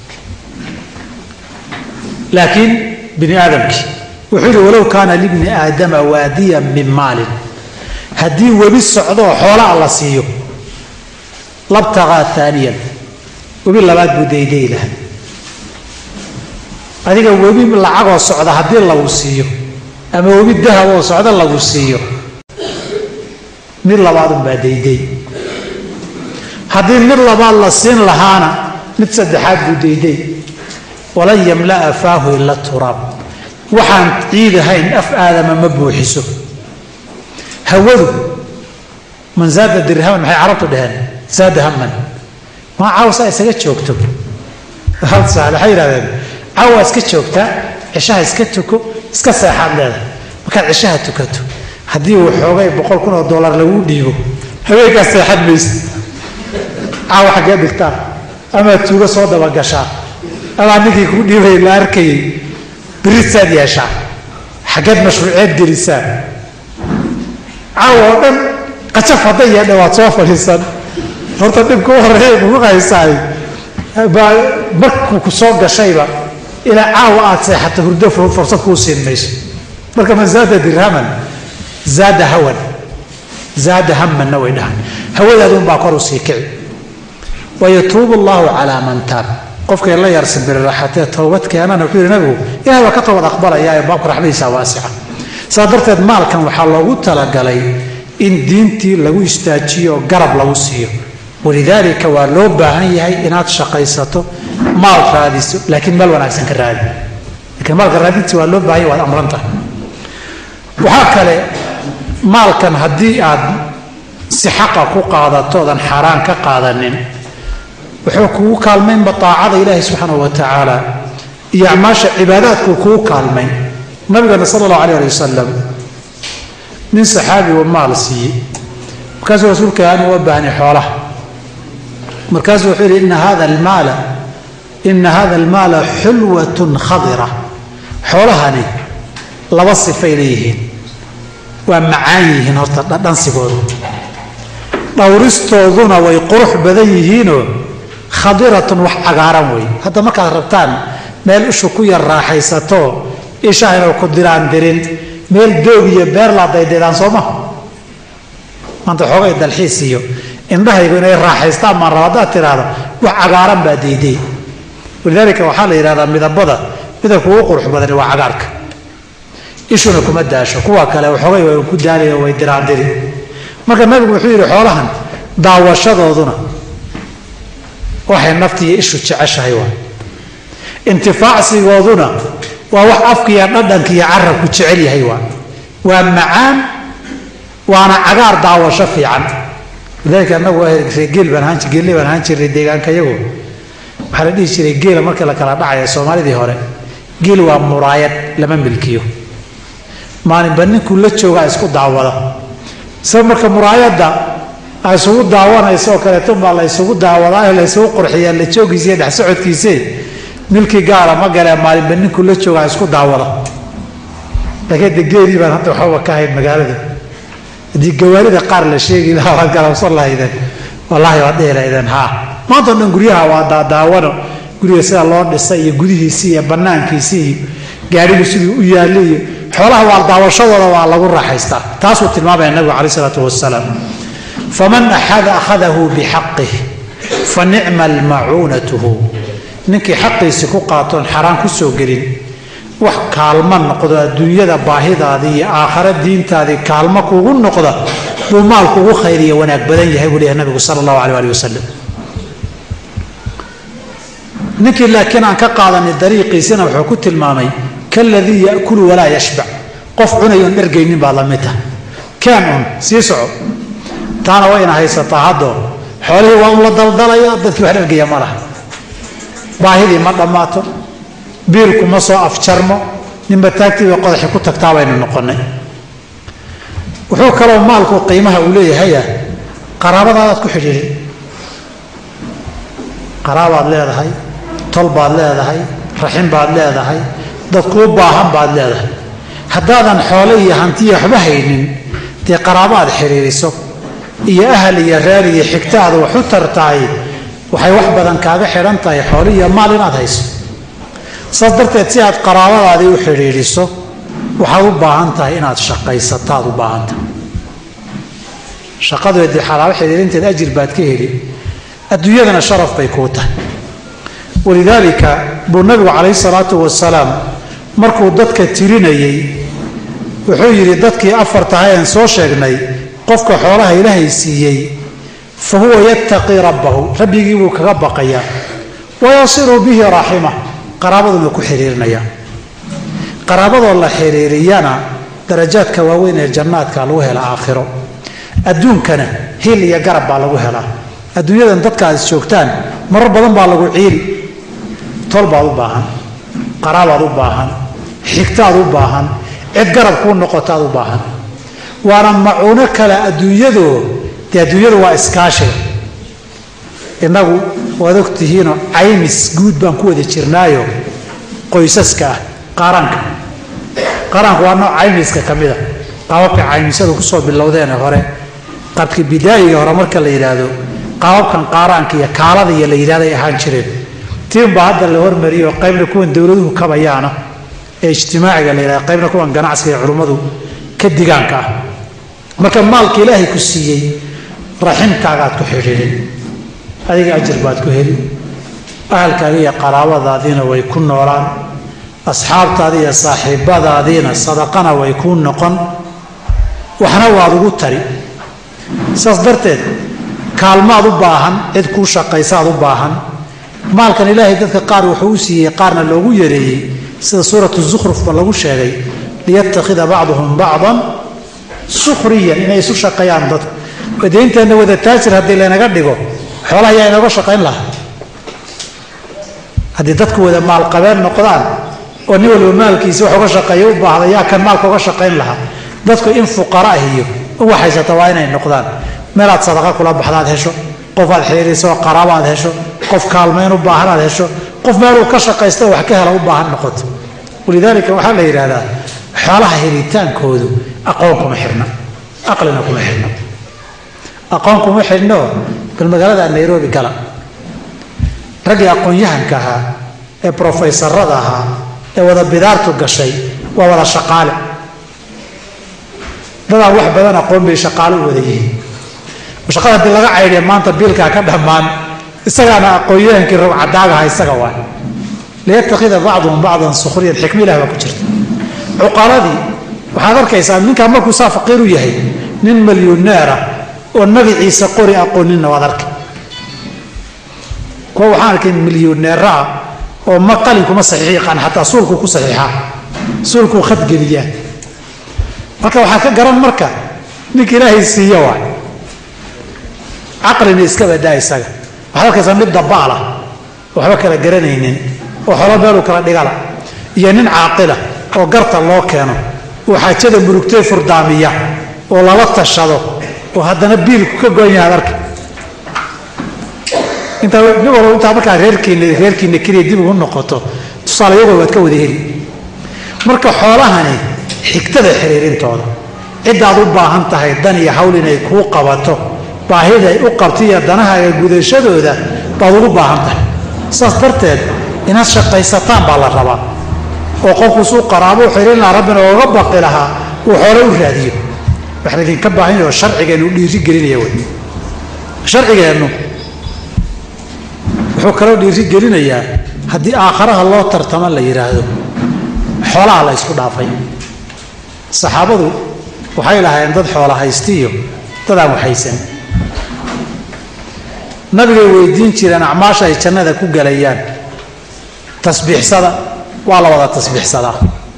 laakiin bini aadamkii wuxuu yidhi walow kaana libni aadama waadiyan min maalin haddii webi socdoo xoolaa la siiyo labtaqaa aaniyan webi labaad buu dayday laha adiga webi lacagoo socda haddii lagu siiyo ama webi dahab oo socda lagu siiyo mid labaadunbaa dayday haddii mid labaad la siin lahaana mid saddexaad buu dayday walan yamla'a faahu ila turaab waxaan ciid ahayn af aadama ma buuxiso hawadu man zaada dirhaman maxay carabtu dhaheen zaada haman maa cawsaa isaga joogto waxay yidhahdeen cawa iska joogtaa cishaha iska tuko iska seexaad leedahay markaad cishaha tukato haddii uu xoogay boqol kun oo dollar lagu dhiibo haweenkaa seexad maysa caawa xaggee dhigtaa amaad tuuga soo dabagashaa amaa ninkii kuu dhiibay la arkayay birisaad yeeshaa xaggeed mashruuceed gelisaa caawa oo dhan qajaf hadday yeedha waad soo fadhiisan horta dhibka u horreeya kugu haysaay baa markuu ku soo gashayba ilaa caawa aad seexato hurdo fursad kuu siin mayso marka man zaada dirhaman zaada hawan zaada hamanna way dhahan hawadaadunbaa kor u sii kici wayatuubu allahu calaa man taab qofkay la yarsan biriraxatee towbad keenana wuxuu yidhi nabigu ilahay waa ka toobad aqbalayaa ee baabka raxmadiisa waasica saa darteed maalkan waxaa loogu talagalay in diintii lagu istaajiyo oo garab lagu siiyo walidaalika waa loo baahan yahay inaad shaqaysato maal raadiso laakiin meel wanaagsan ka raadi laakiin maalka raadinti waa loo baahan yahay waad amran tahay waxaa kale maalkan haddii aad si xaqa ku qaadatoodan xaaraan ka qaadanin wuxuu kugu kaalmaynba taacada ilaahi subxaanahu wa tacaala iyo acmaasha cibaadaadkuu kugu kaalmayn nabigana sala allahu alayh ali wasalam nin saxaabi oo maal siiyey markaasuu rasuulka aanu uga baahnay xoolaha markaasuu wuxuu yidhi ina hada almaala ina hada almaala xulwatun khadira xoolahani laba sifay leeyihiin waa macaan yihiin horta dhadhansigooda dhowristooduna way qurux badan yihiinoo khadiratun wax cagaaran wey hadda markaad rabtaan meel ishu ku yar raaxaysato isha inuu ku diraan dirin meel doog iyo beer laa daydaydaan soo maha maanta xoogay dalxiis iyo indhahaygu inay raaxaystaan maan raba haddaad tiraahdo wax cagaaran baa dayday walidaalika waxaa la yidhahdaa midabada midabka ugu qurux badani waa cagaarka ishuna kuma daasho kuwa kale waxoogay way ku daalayo way diraandiri marka nabigu wuxuu yidhi xoolahan daawashadooduna waxay naftiiyo ishu jeceshahay waa intifaacsigooduna waa wax afkiiyo dhadhanka iyo carabku jecel yahay waa waa macaan waana cagaar daawasho fiican ذلك أنه جيل بنهانش جيل بنهانش الرديان كيجو حردي شيء جيل مركل كلا دعية سومالي دي هوري جيل ومرايات لما ملكيو ما نبني كل شيء عايزكوا دعوة سمرك مرايات دا عايزكوا دعوة عايزكوا كلا تم على عايزكوا دعوة عايزكوا قرحية اللي تشوف زيادة سعود كيسي ملكي قال ما قال ما نبني كل شيء عايزكوا دعوة لكن الجيل يبان حتى حوا كاهن مقالة دي جوارد قار للشيء لا قال وصل الله إذا والله يوديه إذا ها ما ظن نقولها ودا داونه قولي سأل الله نسي قولي سي بنان كيسي قاري سي ويالي حوله والدعوة شوره والله قرر حيستا تاسوت ما بين النبي عليه الصلاة والسلام فمن أحد أخذه بحقه فنعم المعونته نكي حقي سكوقاتون حرام كسو قرين wax kaalma noqdo dunyada baahidaadii aakhirada diintaadii kaalma kugu noqdo buu maal kugu khayriyo wanaag badan yahay waliya nabiga sallallahu alayhi wa sallam ninkii laakiin aan ka qaadanay dariiqiisina wuxuu ku tilmaamay kalladii yaakulu wala yashba qof cunayo dhargeynin baa la mid ah kan on sii soco taana waa in haysataa haddo xoolihii waa la daldalayo dadkii wax dhargeeya ma laha baahidii ma dhamaato biilku ma soo afjarmo ninba taagtiiba qodaxi ku tagtaa baynu noqonay wuxuu kaloo maalku qiimaha uu leeyahay qaraabadaad ku xidhiidhin qaraabaad leedahay tol baad leedahay raxim baad leedahay dad ku baahan baad leedahay haddaadan xoolo iyo hanti waxba haynin dee qaraabaad xiriiriso iyo ahal iyo reer iyo xigtaadu wax u tartaay waxay wax badan kaaga xidhan tahay xoolo iyo maal inaad hayso صدرت سياد قرارات هذه وحريريسو وحاول باهنتها إن شقيستها وباهنتها شقادو يدي حرام حريرين تأجر بعد كهري الدنيا شرف بيكوته ولذلك بالنبي عليه الصلاة والسلام مركو ضدك تيريني وحيري ضدك أفرتها ينسو شغني قفك حولها إلهي سيي فهو يتقي ربه ربي يجيبك ربقيا ويصير به رحمه قرابضنا ku xiriirinaya qaraabada la xiriiriyana darajaadka waaweyn ee jannaadka lagu helo aakhiro adduunkana hil iyo garab baa lagu helaa adduunyadan dadka ay joogtaan marar badan baa lagu ciiri tol baa u baahan qaraabaad u baahan xigtaad u baahan cid garab ku noqotaad u baahan waana macuuno kale adduunyadu tii adduunyadu waa iskaashi inagu waad ogtihiin caymis guud baan ku wada jirnaayo qoysaska qaranka qaranku waa nooc caymiska kamida qaababka caymisadu ku soo bilowdeen hore qabki bidaayiga hore marka la yiraahdo qaababkan qaranka iyo kaalada iyo la yiraahday ahaan jireen tiin baa hadda la hormariyo qaybna kuwan dawladuhu kabayaana ee ijtimaaciga la yiraahdo qaybna kuwan ganacsiga culimadu ka digaanka marka maalka ilaahay ku siiyay raximkaaga aad ku xiriirin adiga ajir baad ku heli ahalkaaga iyo qaraabadaadina way ku noolaan asxaabtaada iyo saaxiibadaadina sadaqana way ku noqon waxna waad ugu tari saas darteed kaalmaad u baahan cid ku shaqaysaad u baahan maalkan ilaahay dadka qaar wuxuu u siiyey qaarna loogu yareeyey sida suuratu zukhruf ba lagu sheegay liyattakhidha ba'duhum ba'dan sukhriyan inay isu shaqayaan dadka badeynteena wada taajir haddii lanaga dhigo xoolaha ayaa inaga shaqayn lahaa haddii dadku wada maal qabeen noqdaan oo nin walba maalkiisa wax uga shaqeeyo u baahda yaa kan maalka uga shaqayn lahaa dadku in fuqara iyo u waxaysata waa inay noqdaan meelaad sadaqa kula baxdaad hesho qof aad xiriiriso qaraabo aad hesho qof kaalmeyn u baahan aad hesho qof meel uu ka shaqaysto wax ka hela u baahan noqoto walidaalika waxaa la yidhaahdaa xoolaha helitaankoodu aqoon kuma xirna aqlina kuma xirna aqoon kuma xirno bal magaalada Nairobi gala ragii aqoon-yahanka ahaa ee professorada ahaa ee wada bidaartu gashay waa wada shaqaale dadaa wax badan aqoon bay shaqaale u wada yihiin shaqada hadii laga cayriyo maanta biilkaa ka dhammaan isagaana aqoon-yahankii rab cadaagaha isaga waa liyattakhidha ba'duhum ba'dan sukhriyan xikma ilaah baa ku jirta cuqaladii waxaad arkaysaa ninkaa markuu saa faqiir u yahay nin milyuneer ah oo magaciisa qori aqoonina waad arkay kuwa waxaan arkay milyuneera oo ma qalin kuma saxiixan xataa suulku ku saxiixa suulku khad geliya marka waxaa ka garan marka ninka ilaahay siiyo waa caqlina iska badaa isaga waxaa arkaysaa mid dabaala waxba kala garanaynin oo xolo meelu kala dhigala iyo nin caaqila oo garta loo keeno oo xaajada murugtay furdaamiya oo lala tashado oo haddana biilku ka goon yahay arka inta nibaro inta markaa reerkiina reerkiina kaliya dib ugu noqoto tusaale iyagoo waad ka wada heli marka xoolahani xigtada xiriirintooda cidaad u baahan tahay dan iyo hawl inay kuu qabato baahida ay u qabtiya danahaaga gudashadooda baad ugu baahan tahay saas darteed inaad shaqaysataan baa la rabaa oo qofku suu qaraabo xiriirin lahaa rabbina ooga baqi lahaa uu xoolo u raadiyo waxaan idinka baahan yahay sharcigeennu dhiiri gelinaya wey sharcigeennu wuxuu kaloo dhiiri gelinayaa haddii aakharaha loo tartamo la yidhaahdo xoolaha la isku dhaafay saxaabadu waxay lahaayeen dad xoola haystiyo dad aan waxaysan nabigay weydiin jireen acmaasha ay jannada ku galayaan tasbiixsada waa la wada tasbiixsadaa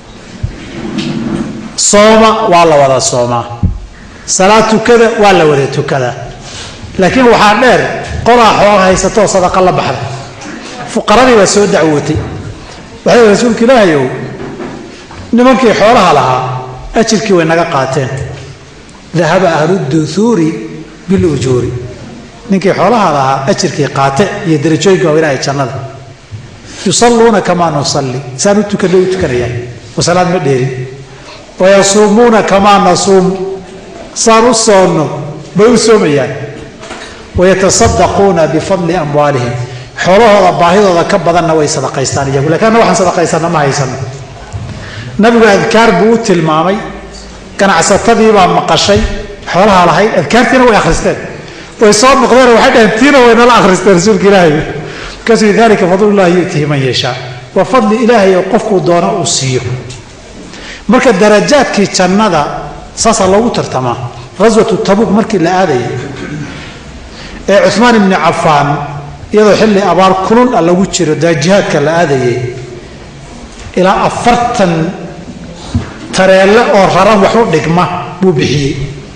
sooma waa la wada soomaa salaad tukada waa la wada tukadaa laakiin waxaa dheer qolaa xoola haysatoo sadaqa la baxda fuqaradii baa soo dacwootay waxay rasuulka ilaahayow nimankii xoolaha lahaa ajirkii way naga qaateen dahaba ahlu duhuuri bilujuuri ninkii xoolaha lahaa ajirkii qaate iyo darajooyinka waaweynaa ee jannada yusalluuna kamaa nusalli saan u tukanna u tukanayaan wasalaad ma dheerin wayasuumuuna kamaa nasuum saan u soonno bay u soomayaan wayatasaddaquuna bifadli amwaalihim xoolahooda baahidooda ka badanna way sadaqaystaan iyagu lakin anna waxaan sadaqaysanna ma haysano nabigu adkaar buu u tilmaamay ganacsatadii baa maqashay xoolaha lahayd adkaartiina way akhristeen way soo noqdeen waxay dhaheen tiina way nala akhristeen rasuulka ilaahay markaasuu dalika fadlullahi yu'tihi man yashaa waa fadli ilaahay oo qofkuu doono uu siiyo marka darajaadkii jannada saasaa loogu tartamaa ghaswatu tabuuk markii la aadayay ee cuhmaan ibni cafaan iyadoo xilli abaar kulul ah lagu jiro daa jihaadka la aadayay ilaa afartan tareelle oo raran wax u dhigma buu bixiyey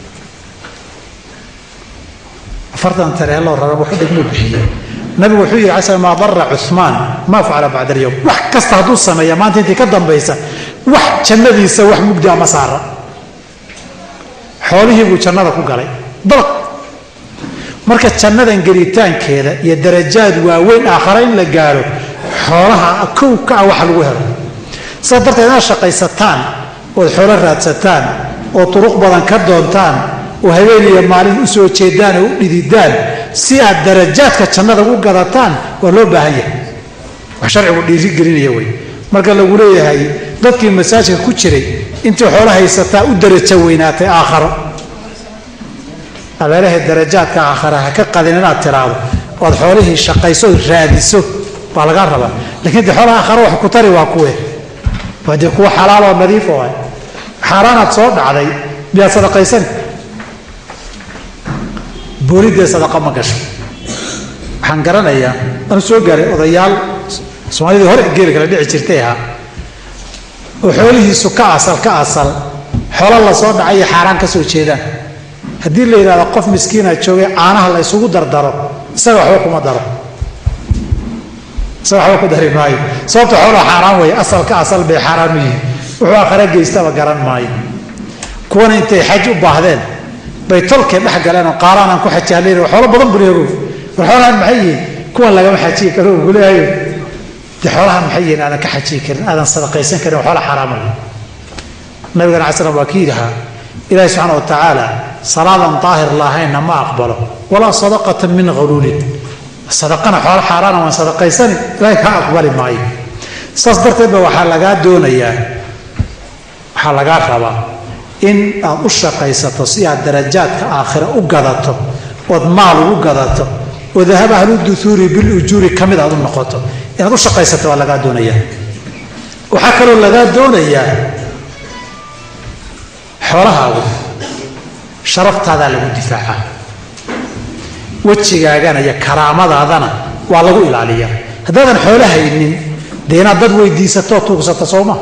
afartan tareelle oo raran wax u dhigma buu bixiyey nabigu wuxuu yidhi cala maa darra cuhmaan maa facala bacda alyowm wax kasta hadduu sameeya maanta intii ka dambaysa wax jannadiisa wax mugdi ama saara xoolihii buu jannada ku galay dalaq marka jannadan gelitaankeeda iyo darajaad waaweyn aakhara in la gaaro xoolaha kow ka ah waxa lagu helo sidaa darteed inaad shaqaysataan ood xoolo raadsataan oo turuq badan ka doontaan oo habeen iyo maalin u soo jeedaan oo u dhididaan si aad darajaadka jannada u gadataan waa loo baahan yahay wax sharcigu dhiiri gelinaya wey marka lagu leeyahay dadkii masaajidka ku jiray intii xoolo haysataa u darajo weynaatay aakharo abeeraha darajaadka aakhara ha ka qadin inaad tiraahdo ood xoolihii shaqayso ood raadiso waa lagaa rabaa laakiin dee xoolaha aakhara wax ku tari waa kuwe waa dee kuwa xalaal oo nadiif oo ah xaaraanaad soo dhacday miyaad sadaqaysan boolidee sadaqa ma gasho waxaan garanayaa anu soo gaaray odayaal soomaalidii hore geeli kala dhici jirtay ahaa oo xoolihiisu ka asal ka asal xoolo la soo dhacay iyo xaaraan ka soo jeedaan haddii la yidhahdo qof miskiina joogay caanaha la isugu dardaro isaga waxba kuma daro isaga waxba ku dari maayo sababta xoolaha xaaraan weeye asal ka asal bay xaaraan u yihiin wuxuu aakhare geystaba garan maayo kuwana intay xaj u baahdeen bay tolkay dhex galeen oo qaaraanaan ku xajaaleen xoolo badan buneegow war xoolahan maxay yihiin kuwan lagama xajiyi karo ugu leeyahay dee xoolahan maxay yihiin aadan ka xajiyi karin aadan sadaqaysan karin waa xoola xaaraama nabigana cala slam waa kii yidhahaa ilaahi subxaana wa tacaala salaadan daahir lahaynna ma aqbalo walaa sadaqatan min haluulin sadaqana xoolo xaaraana waan sadaqaysani ilaahay kaa aqbali maayo saas darteed ba waxaa lagaa doonayaa waxaa lagaa rabaa in aad u shaqaysato si aad darajaadka aakhira u gadato ood maal ugu gadato oo dahaba ahlu duhuuri bilujuuri ka mid aad u noqoto inaad u shaqaysato waa lagaa doonayaa waxaa kaloo lagaa doonayaa xoolahaagu sharaftaadaa lagu difaacaa wejigaagana iyo karaamadaadana waa lagu ilaaliyaa haddaadan xoolo haynin dee inaad dad weydiisatoo tuugsato sooma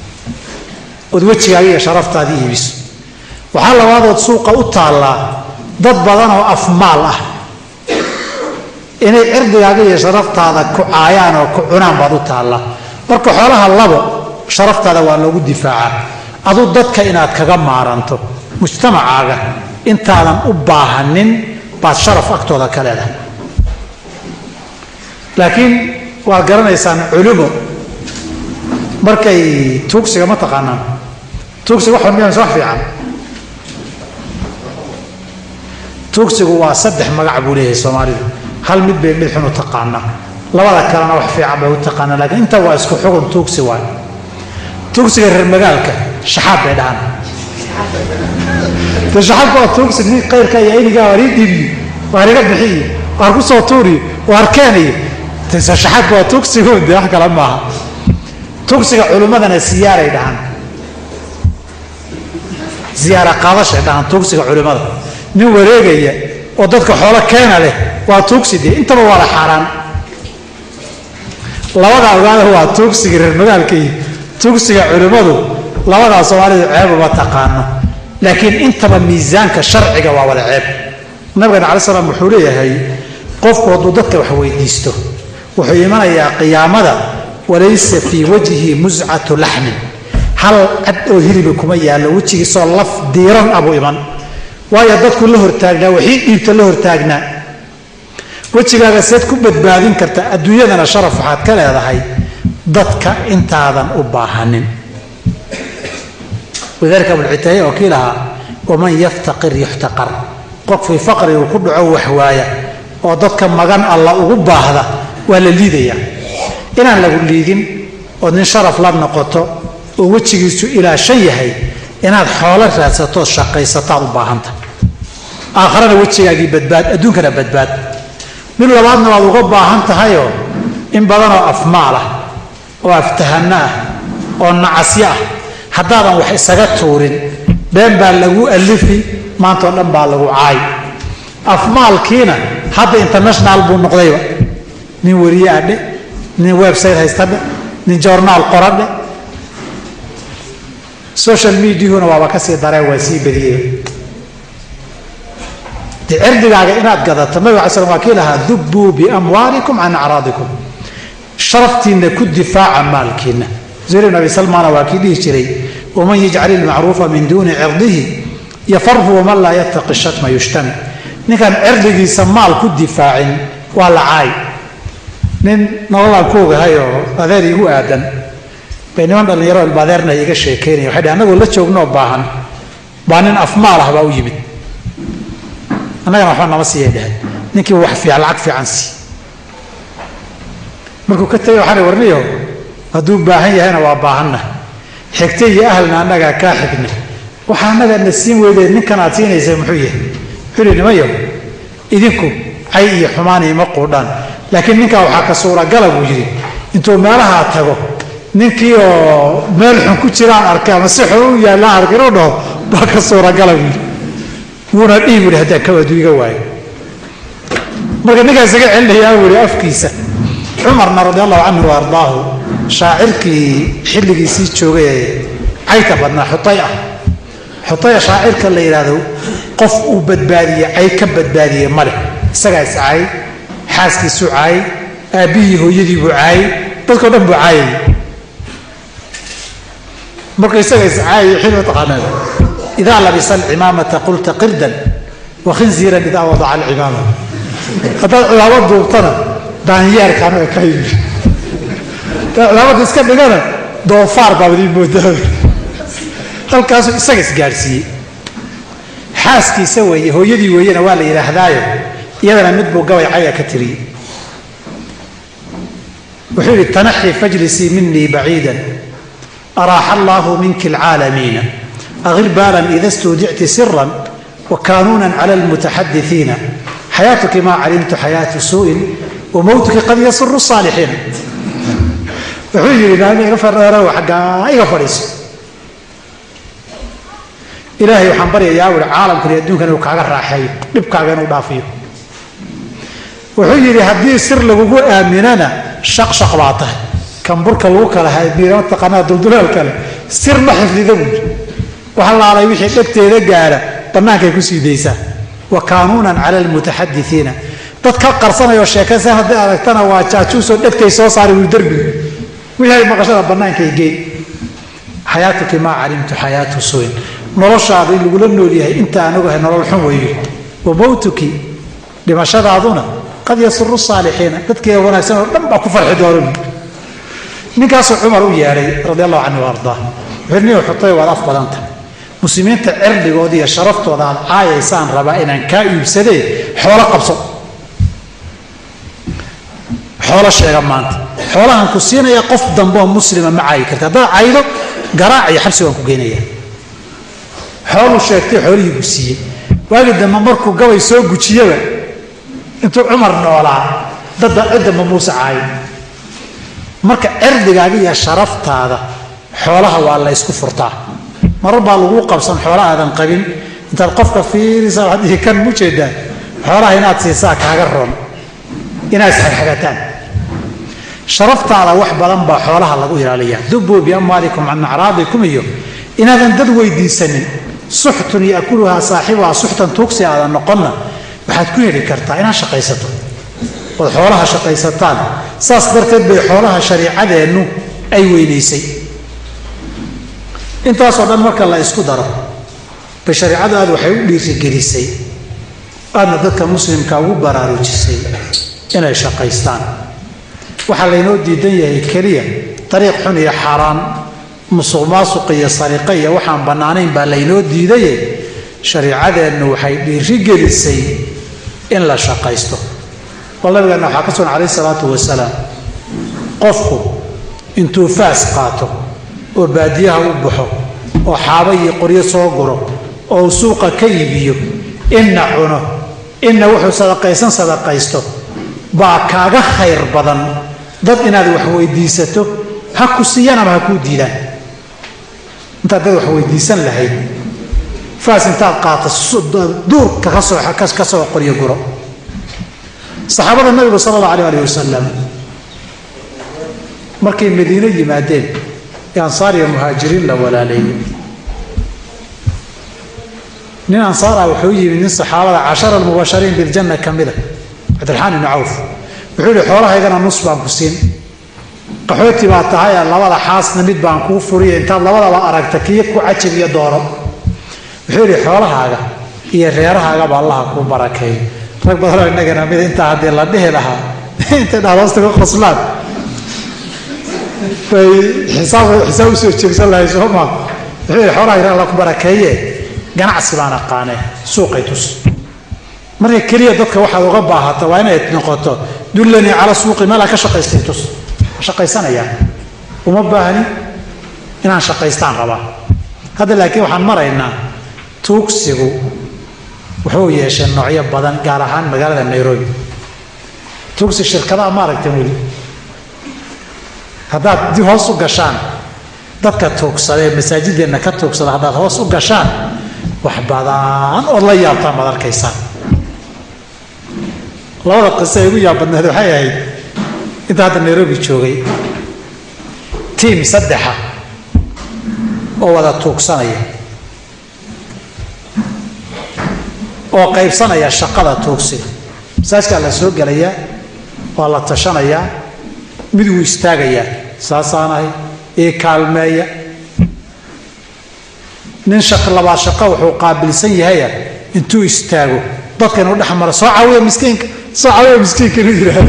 ood wejigaaga iyo sharaftaadii iibiso waxaa labaadood suuqa u taallaa dad badan oo afmaal ah inay cirdigaaga iyo sharaftaada ku caayaan oo ku cunaan baad u taalla marka xoolaha labo sharaftaada waa loogu difaacaa aduu dadka inaad kaga maaranto mujtamacaaga intaadan u baahanin baad sharaf agtooda ka leedahay laakiin waad garanaysaan culimo markay tuugsiga ma taqaanaan tuugsiga waxa miyaan wax fiican tuugsigu waa saddex magac buu leeyahay Soomaalidu hal mid bay mid xun u taqaanaa labada kalena wax fiican bay u taqaanaa laakiin inta waa isku xugun tuugsi waa tuugsiga reer magaalka shaxaab bay dhahan shaxaab waa tuugsi nin qayrka iyo iniga waridibi wariga bixi war ku soo tuuri war keenay taysa shaxaab waa tuugsiga wax kala maaha tuugsiga culimadana siyaaray dhahan ziyaara qaadashay dhahan tuugsiga culimada nin wareegaya oo dadka xoolo keena leh waa tuugsidii intaba waa la xaraan labada ogaada waa tuugsiga reer magaalka iyo tuugsiga culimadu labada Soomaalidu ceeb uma taqaano laakiin intaba miisaanka sharciga waa wada ceeb nabiga calaamad salaam wuxuu leeyahay qofku hadduu dadka wax weydiisto wuxuu imanayaa qiyaamada walaysa fi wajhi muz'atu lahm hal cad oo hilib kuma yaalo wajigiisoo laf diiran abu iman waayo dadku la hortaagnaa wixii dhiibta la hortaagnaa wajigaaga seed ku badbaadin karta adduunyadana sharaf waxaad ka leedahay dadka intaadan u baahanin wadaalka bulcitay oo kiilaha waman yaftaqir yuhtaqar qof fi faqri ku dhaco wax waaya oo dadka magan alla ugu baahda waa la liidaya inaan lagu liidin oo nin sharaf la noqoto oo wajigiisu ilaa shay yahay inaad xoolo raadsato shaqaysato u baahanta aakhirana wajigaagii badbaad adduunkana badbaad min labaadna waad uga baahan tahay oo in badan oo afmaal ah oo aftahana ah oo nacasya ah haddaadan wax isaga tuurin been baa lagu alifi maanta oo dhan baa lagu caay afmaalkiina hadda international buu noqdayba nin wariye adhe nin website haystadhe nin journal qoradhe social media huna waa ka sii daray waa sii badiyay تعرض إناد قدرت ما يعسر وكيلها ذبوا بأموالكم عن أعراضكم شرفتي إن كل دفاع عن مالكنا زي النبي سلمان وكيله شري ومن يجعل المعروف من دون عرضه يفره ومن لا يتقي الشتم يشتم نكان عرضه سمال كل دفاع ولا عاي من نالله كوغ هايو هذا هو آدم بينما أن يرى البادرنا يجي شيكين وحده أنا أقول لك شو باهن بانين أفماله بأوجبت أنا ما حنا مسيه ده نكى وحفي على العكف عنسي مركو كتير وحنا ورنيه هدوب باهي هنا وباهنا حكتي أهلنا أنا كاحكنا وحنا ذا النسيم وإذا نكنا عطينا زي محيه حلو ما يوم إذنكم أي حماني مقودان لكن نكى وحكى صورة قلب وجري أنتوا ما لها تبو نكى ملح كتيران أركان مسحوا يا لا أركانه بقى صورة قلب ونا إيمر هذا كودي جواي مرة نجا سجى عنده يا ولي أفكيسة عمر رضي الله عنه وأرضاه شاعرك حلق يسيت شوقي عيت بدنا حطيئة حطيئة شاعرك اللي يرادو قف وبدبادية عي كبدبادية ملك سجى سعي حاسك سعي أبيه يدي بعاي تذكر دم بعاي مرة سجى سعي حلو طقنا إذا لبس العمامة قلت قردا وخنزيرا إذا وضع العمامة هذا العوض وطنا دانيار كانوا كاين العوض يسكت لنا دوفار بابدين بودان هل كاسو يسقس جالسي حاسكي سوي هو يدي وينا ولا إلى هدايا يدنا مدبو قوي عيا كتري وحيل التنحي فاجلسي مني بعيدا أراح الله منك العالمين أغر بالا إذا استودعت سرا وكانونا على المتحدثين حياتك ما علمت حياة سوء وموتك قد يسر الصالحين وحجر إلهي يغفر روح حقا يغفر يسو إلهي وحنبري يا أول عالم كل يدونك أنه كاغر راحي نبكى أنه دافيه وحجر هدي سر لغو آمنانا شق شق باطه كان برك الوكالة هاي بيرات قناة دولدولة الكلام سر محف لذوج وحلا على وحي دكتي دغاara banaanka ku siideysa وكانونا على المتحدثين dadka qarsanayo sheekaysan haday aragtana waa jaajuuso dhagtay soo saari wuu darbi wixii maqashada banaanka igey hayatuki ma alimtu hayatu suin noloshaada lagu la nool yahay inta aan ogahay nolol xun weeyo wabawtuki dhimashadaaduna qad yasru saalihiina dadkii wanaagsan oo dhan ba ku farxi doonaan ninkaas Umar u yeeray radiyallahu anhu warda wixii uu xutay wada afbalanta muslimiinta cirdigoodii iyo sharaftooda caayaysan raba inaan ka iibsaday xoolo qabso xoolo sheega maanta xoolahan ku siinaya qof dambo muslima ma caay karta hada caaydo garaac iyo xabsi waan ku geenaya xoolo sheegtay xoolihii ku siiyay waagida markuu gabay soo gujiyaba intuu Umar noolaa dad cid ma Muuse caay marka cirdigaaga iyo sharaftaada xoolaha waa la isku furtaa marba lagu qabsan xoolaha aadan qabin inta qofka fiirisa hadii kan mujeeda xoolaha inaad siisaa kaaga roon inaad xagataan sharaftaada wax badan ba xoolaha lagu ilaaliyaa dubu bi amalikum an a'radikum iyo inaadan dad weydiisanin suxtun yaakuluha saaxibuha suxtan tuugsi aad noqonna waxaad ku heli kartaa inaad shaqaysato oo xoolaha shaqaysataan saas darteed bay xoolaha shariicadeenu ay weynaysay intaas oo dhan marka la isku daro bay shariicadu aad waxay u dhiirigelisay aadna dadka muslimka ugu baraarujisay inay shaqaystaan waxa la inoo diidan yahay kaliya طريق xun iyo xaraan musuqmaasuq iyo sariqa iyo waxaan banaanayn baa la inoo diiday shariicadeenu waxay dhiirigelisay in la shaqaysto wallahi waxa ka soo naxariis salaatu wasalaam qofku intuu faas qaato oo baadiyaha u baxo oo xaaba iyo qoryo soo guro oo suuqa ka iibiyo inna cuno inna wuxuu sadaqaysan sadaqaysto baa kaaga khayr badan dad inaad wax weydiisato ha ku siiyana ma ku diidaan inta dad wax weydiisan lahayd faas inta qaato duur ka soo xakas ka soo qoryo guro saxaabada nabiga sallallahu alayhi wa sallam markay Madiina yimaadeen أنصار المهاجرين لولالين من أنصار وحوي من الصحابة عشر المباشرين بالجنة كاملة عبد الرحمن بن عوف وحولي حولها يقنا نص بانكوسين قحوتي باتهاي الله ولا حاس نمد بانكو فري انت الله ولا أركتكيك وعجب يدورب وحولي حولها هي غيرها قبل الله كو بركي رك بدر انك نمد انت هدي الله به لها انت دارستك خصلات حساب حساب سو جيرسان لا يسوما وحي xoraa ira la ku barakeeye ganacsi baan aqaanay suuqay tus markay kaliya dadka waxa uga baahato waa inay noqoto dullani ala suuqi mala ka shaqaystay tus shaqaysanaya uma baahni inaan shaqaystaan raba hada laakiin waxaan maraynaa tuugsigu wuxuu yeeshay noocyo badan gaar ahaan magaalada Nairobi tuugsi shirkadaha ma aragtay wali hadaad di hoos u gashaan dadka tuugsaday masaajideena ka tuugsada hadaad hoos u gashaan wax badan oo la yaabta madarkaysan labada qisay ugu yaabadnayd waxay ahayd inta hadda Nairobi joogay team saddexa oo wada tuugsanaya oo qaybsanaya shaqada tuugsiga saaska la soo galaya oo la tashanaya mid uu istaagaya saasaanahay ee kaalmeeya nin shaqo laba shaqo wuxuu qaabilsan yahay intuu istaago dadka inuu dhaxmar soo caawiyo miskiinka soo caawiyo miskiinka inuu yiraahdo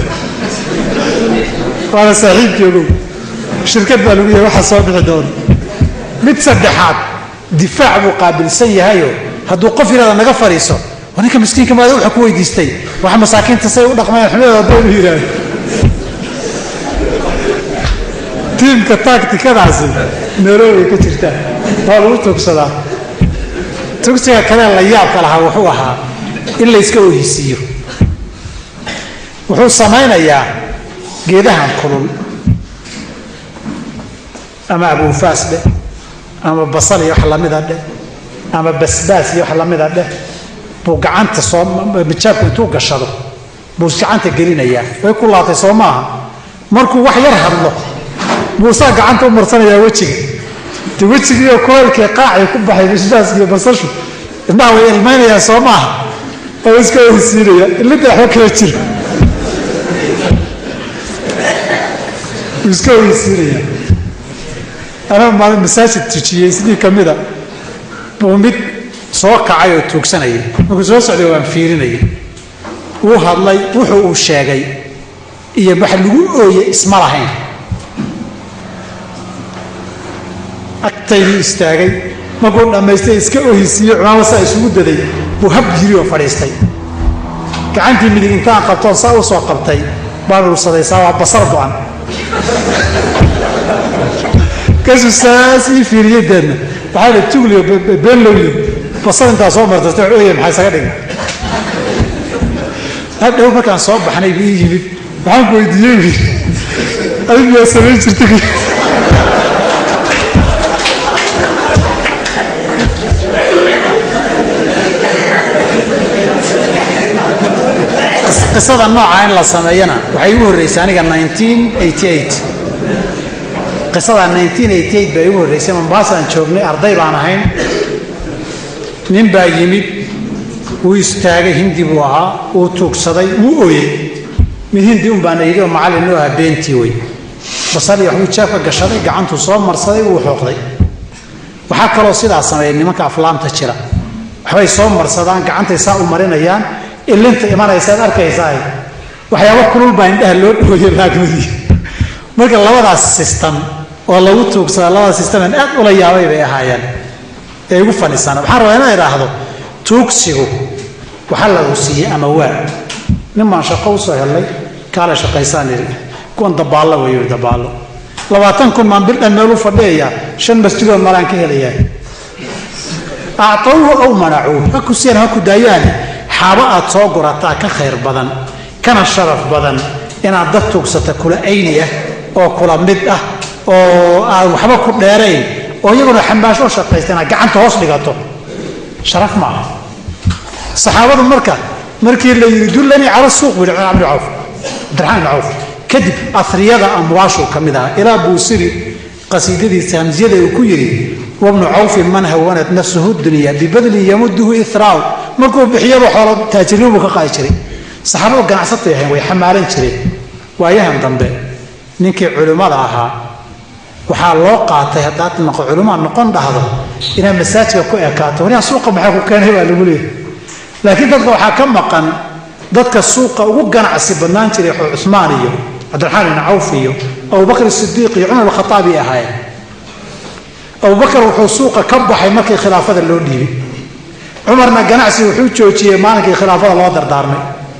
wala saaxiibkeedu shirkad baa lagu yahay waxa soo bixi doona mid saddexaad difaac buu qaabilsan yahay hadduu qof yiraahdo naga fariiso wanka miskiinka ma waxa ku weydiistay waxa masaakiinta say u dhaqmayaan xumada doon yiraahdo tiimka tacticadaasi Nairobi ka jirta waa lagu tuugsadaa tuugsiga kale la yaab kala wuxuu ahaa in la iska oohisiyo wuxuu samaynayaa geedahan kulul ama abu faasde ama basal iyo wax la mid ah ama basbaas iyo wax la mid ah buu gacanta soo bijaabku intuu gashado buu gacanta gelinaya way ku laatay soo maaha markuu wax yar hadlo موسى قعنت مرسنا يا وجهي توجهي كل كقاعي كبحي بسباس يا بصشو إنه المانيا يا سماه oo iska weysiinaya ilaa wax kala jiro iska weysiinaya ana ma masaajid tujiyay sidii kamida boomid soo kacay oo tuugsanayay markuu soo socday waan fiirinayay uu hadlay wuxuu uu sheegay iyo wax lagu ooyay isma lahayn agtayni istaagay markuu dhamaystay iska ooyisiiyay cumaamasa isugu daday buu hab jiri oo fadhiistay gacantii midig intaan qabtoon saa u soo qabtay baan ursaday saa basar go'an kasu saasi fiiriyadan waxaa la tuugliyo been looyo basar intaa soo martay ooyay maxay saga dhigay hadhow markaan soo baxnay bii yimid waxaan ku weydiiyey adigu yaa samayn jirtay qisada nooca in la sameeyana waxay ugu horeysay aniga nineteen eighty-eight qisada nineteen eighty-eight bay ugu horeysay Mombasa aan joognay arday baan ahayn nin baa yimid wuu istaagay hindi buu ahaa uu tuugsaday wuu ooyay mid hindi un baan ayidoo macallin oo ah beentii way basal iyo wuxuu jaafka gashaday gacantu soo marsaday wuu xooqday waxaa kaloo sidaa sameeyay nimanka aflaanta jira waxay soo marsadaan gacantay saa u marinayaan ilinta imanaysa arkaysaa waxyaabo kulul baa indhaha loo dhooyay laagmadii marka labadaas system oo lagu tuugsada labadaas system aad u la yaabay bay ahaayeen ee ugu fanisan waxaan rabaa inaan iraahdo tuugsigu waxa la siiyay ama waa niman shaqo u soo helay kala shaqaysan iri kuwan dabaalo way dabaalo labaatan kun man bil meel u fadhiya shan masjidood malaan ka helaya aatawu aw mana'u haku seen haku daayaan xaaba aad soo gurataa ka khayr badan kana sharaf badan inaad dad tuugsata kula ayniya oo kula mid ah oo aan waxba ku dheereyn oo iyaguna xambaasho shaqaystana gacanta hoos dhigato sharaf ma saxaabadu marka markii la yiri dullani ala suuq bil Abd Auf Abdurrahman Auf kadib athriyada amwaashu kamida ila buusiri qasiidadiisa hamziyada uu ku yiri وابن عوف من هونت نفسه الدنيا ببذل يمده إثراء markuu bixiyado xoolo taajiriin ka qaayjiray saxaabadu ganacsatay ahayn way xamaalan jireen waayahan dambe ninkii culimada ahaa waxa loo qaatay hadaad noqo culimo noqon dhahdo ina masaajidka ku ekaato wariya suuqa maxay ku keenay waa lagu leeyahay laakiin dadka waxa ka maqan dadka suuqa ugu ganacsi banaan jiray Uthman iyo Abdurrahman ibn Auf iyo Abu Bakr as-Siddiq iyo Umar al-Khattabi ahaayeen Abu Bakr wuxuu suuqa ka baxay markii khilaafada loo dhiibay عمرنا جناعسي وحوجي مالك خلافة الله دردارمي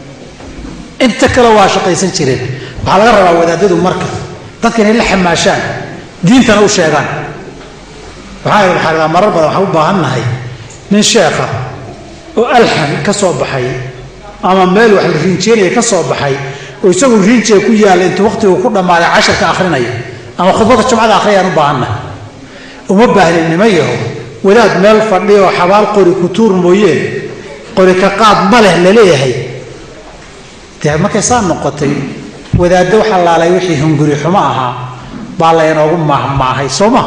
انت كلا واشقيسن جيرين waxa laga rabaa wadaadadu marka dadkan in la xamaashaan diintana u sheegaan waxa ay xarada marar badan waxa u baahannahay nin sheekha oo alxan ka soo baxay ama meel wax la rinjeeyay ka soo baxay oo isagu rinjeey ku yaal inta waqti uu ku dhamaaday casharka akhrinaya ama khudbada jumcada akhriyaan u baahannahay uma baahnaanimayo wadaad meel fadhiyo xabaal qori ku tuur mooyee qori ka qaad ma leh la leeyahay taa ma ka saan noqotay wadaado xalaalay wixii hunguri xuma aha baa la inoogu mahmaahay Sooma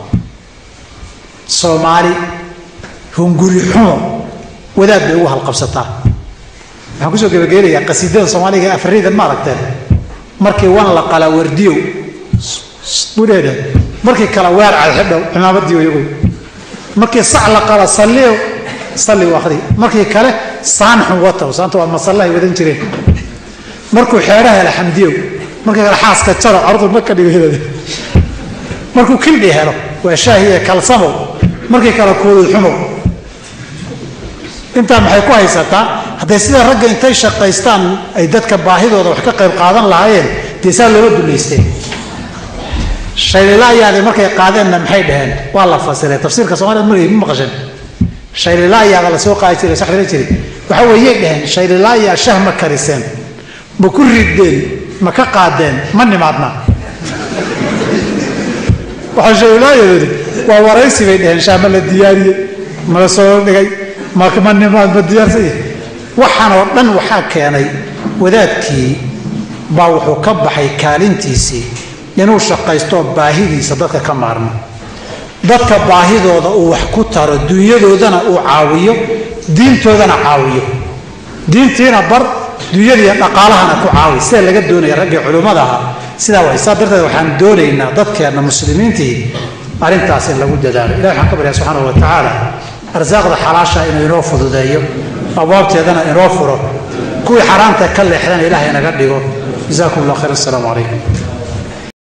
Soomaali hunguri xumo wadaad bay u halqabsataa waxaan ku soo gabagabeeyaa qasiidada Soomaaliga Afriida ma aragteen markii wan la qala wardiyo bureeda markii kala weer cad xidho cimaamadiyo iyagu markii sac la qala saliyo sali waqti markii kale saanxu wata saantu waa masallaha wadan jireen markuu xeeraha la xamdiyo markii kale xaaska jaro ardu ma ka dhigay markuu kildhi helo waa shaahiye kalsamo markii kale koodu xumo inta maxay ku haysataa haday sida ragga intay shaqaystaan ay dadka baahidooda wax ka qayb qaadan lahaayeen deesaa loo duleystay shayla yaade markay qaadeenna maxay dhaheen waa la fasiray tafsiirka Soomaaliyeed markay ma maqashan shayla yaade la soo qaadi jiray saxdara jiray waxa weeye dhaheen shayla yaa shahma kariseen ma ku rideen ma ka qaadeen ma nimaadna waxa shayla yaade waa waraysi bay dhaheen shaama la diyaariyay ma la soo dhigay ma ka nimaad ma diyaarsay waxaan oo dhan waxa keenay wadaadkii baa wuxuu ka baxay kaalintiisii inuu shaqaysto baahidiisa dadka ka maarmo dadka baahidooda uu wax ku taro dunyadoodana uu caawiyo diintoodana caawiyo diintiina bar dunyadiiyo dhaqaalahana ku caawi sida laga doonaya raggii culimmada ahaa sidaa way saa darteed waxaan doonaynaa dadkeenna muslimiintii arrintaas in lagu dadaalo ilahi waxaan ka baryaa subxaanahu wa tacaala arsaaqda xalaasha inuu inoo fududeeyo abwaabteedana inoo furo kuwii xaraamta ka leexdana ilaahay naga dhigo jazaakum allah khayr assalaamu calaykum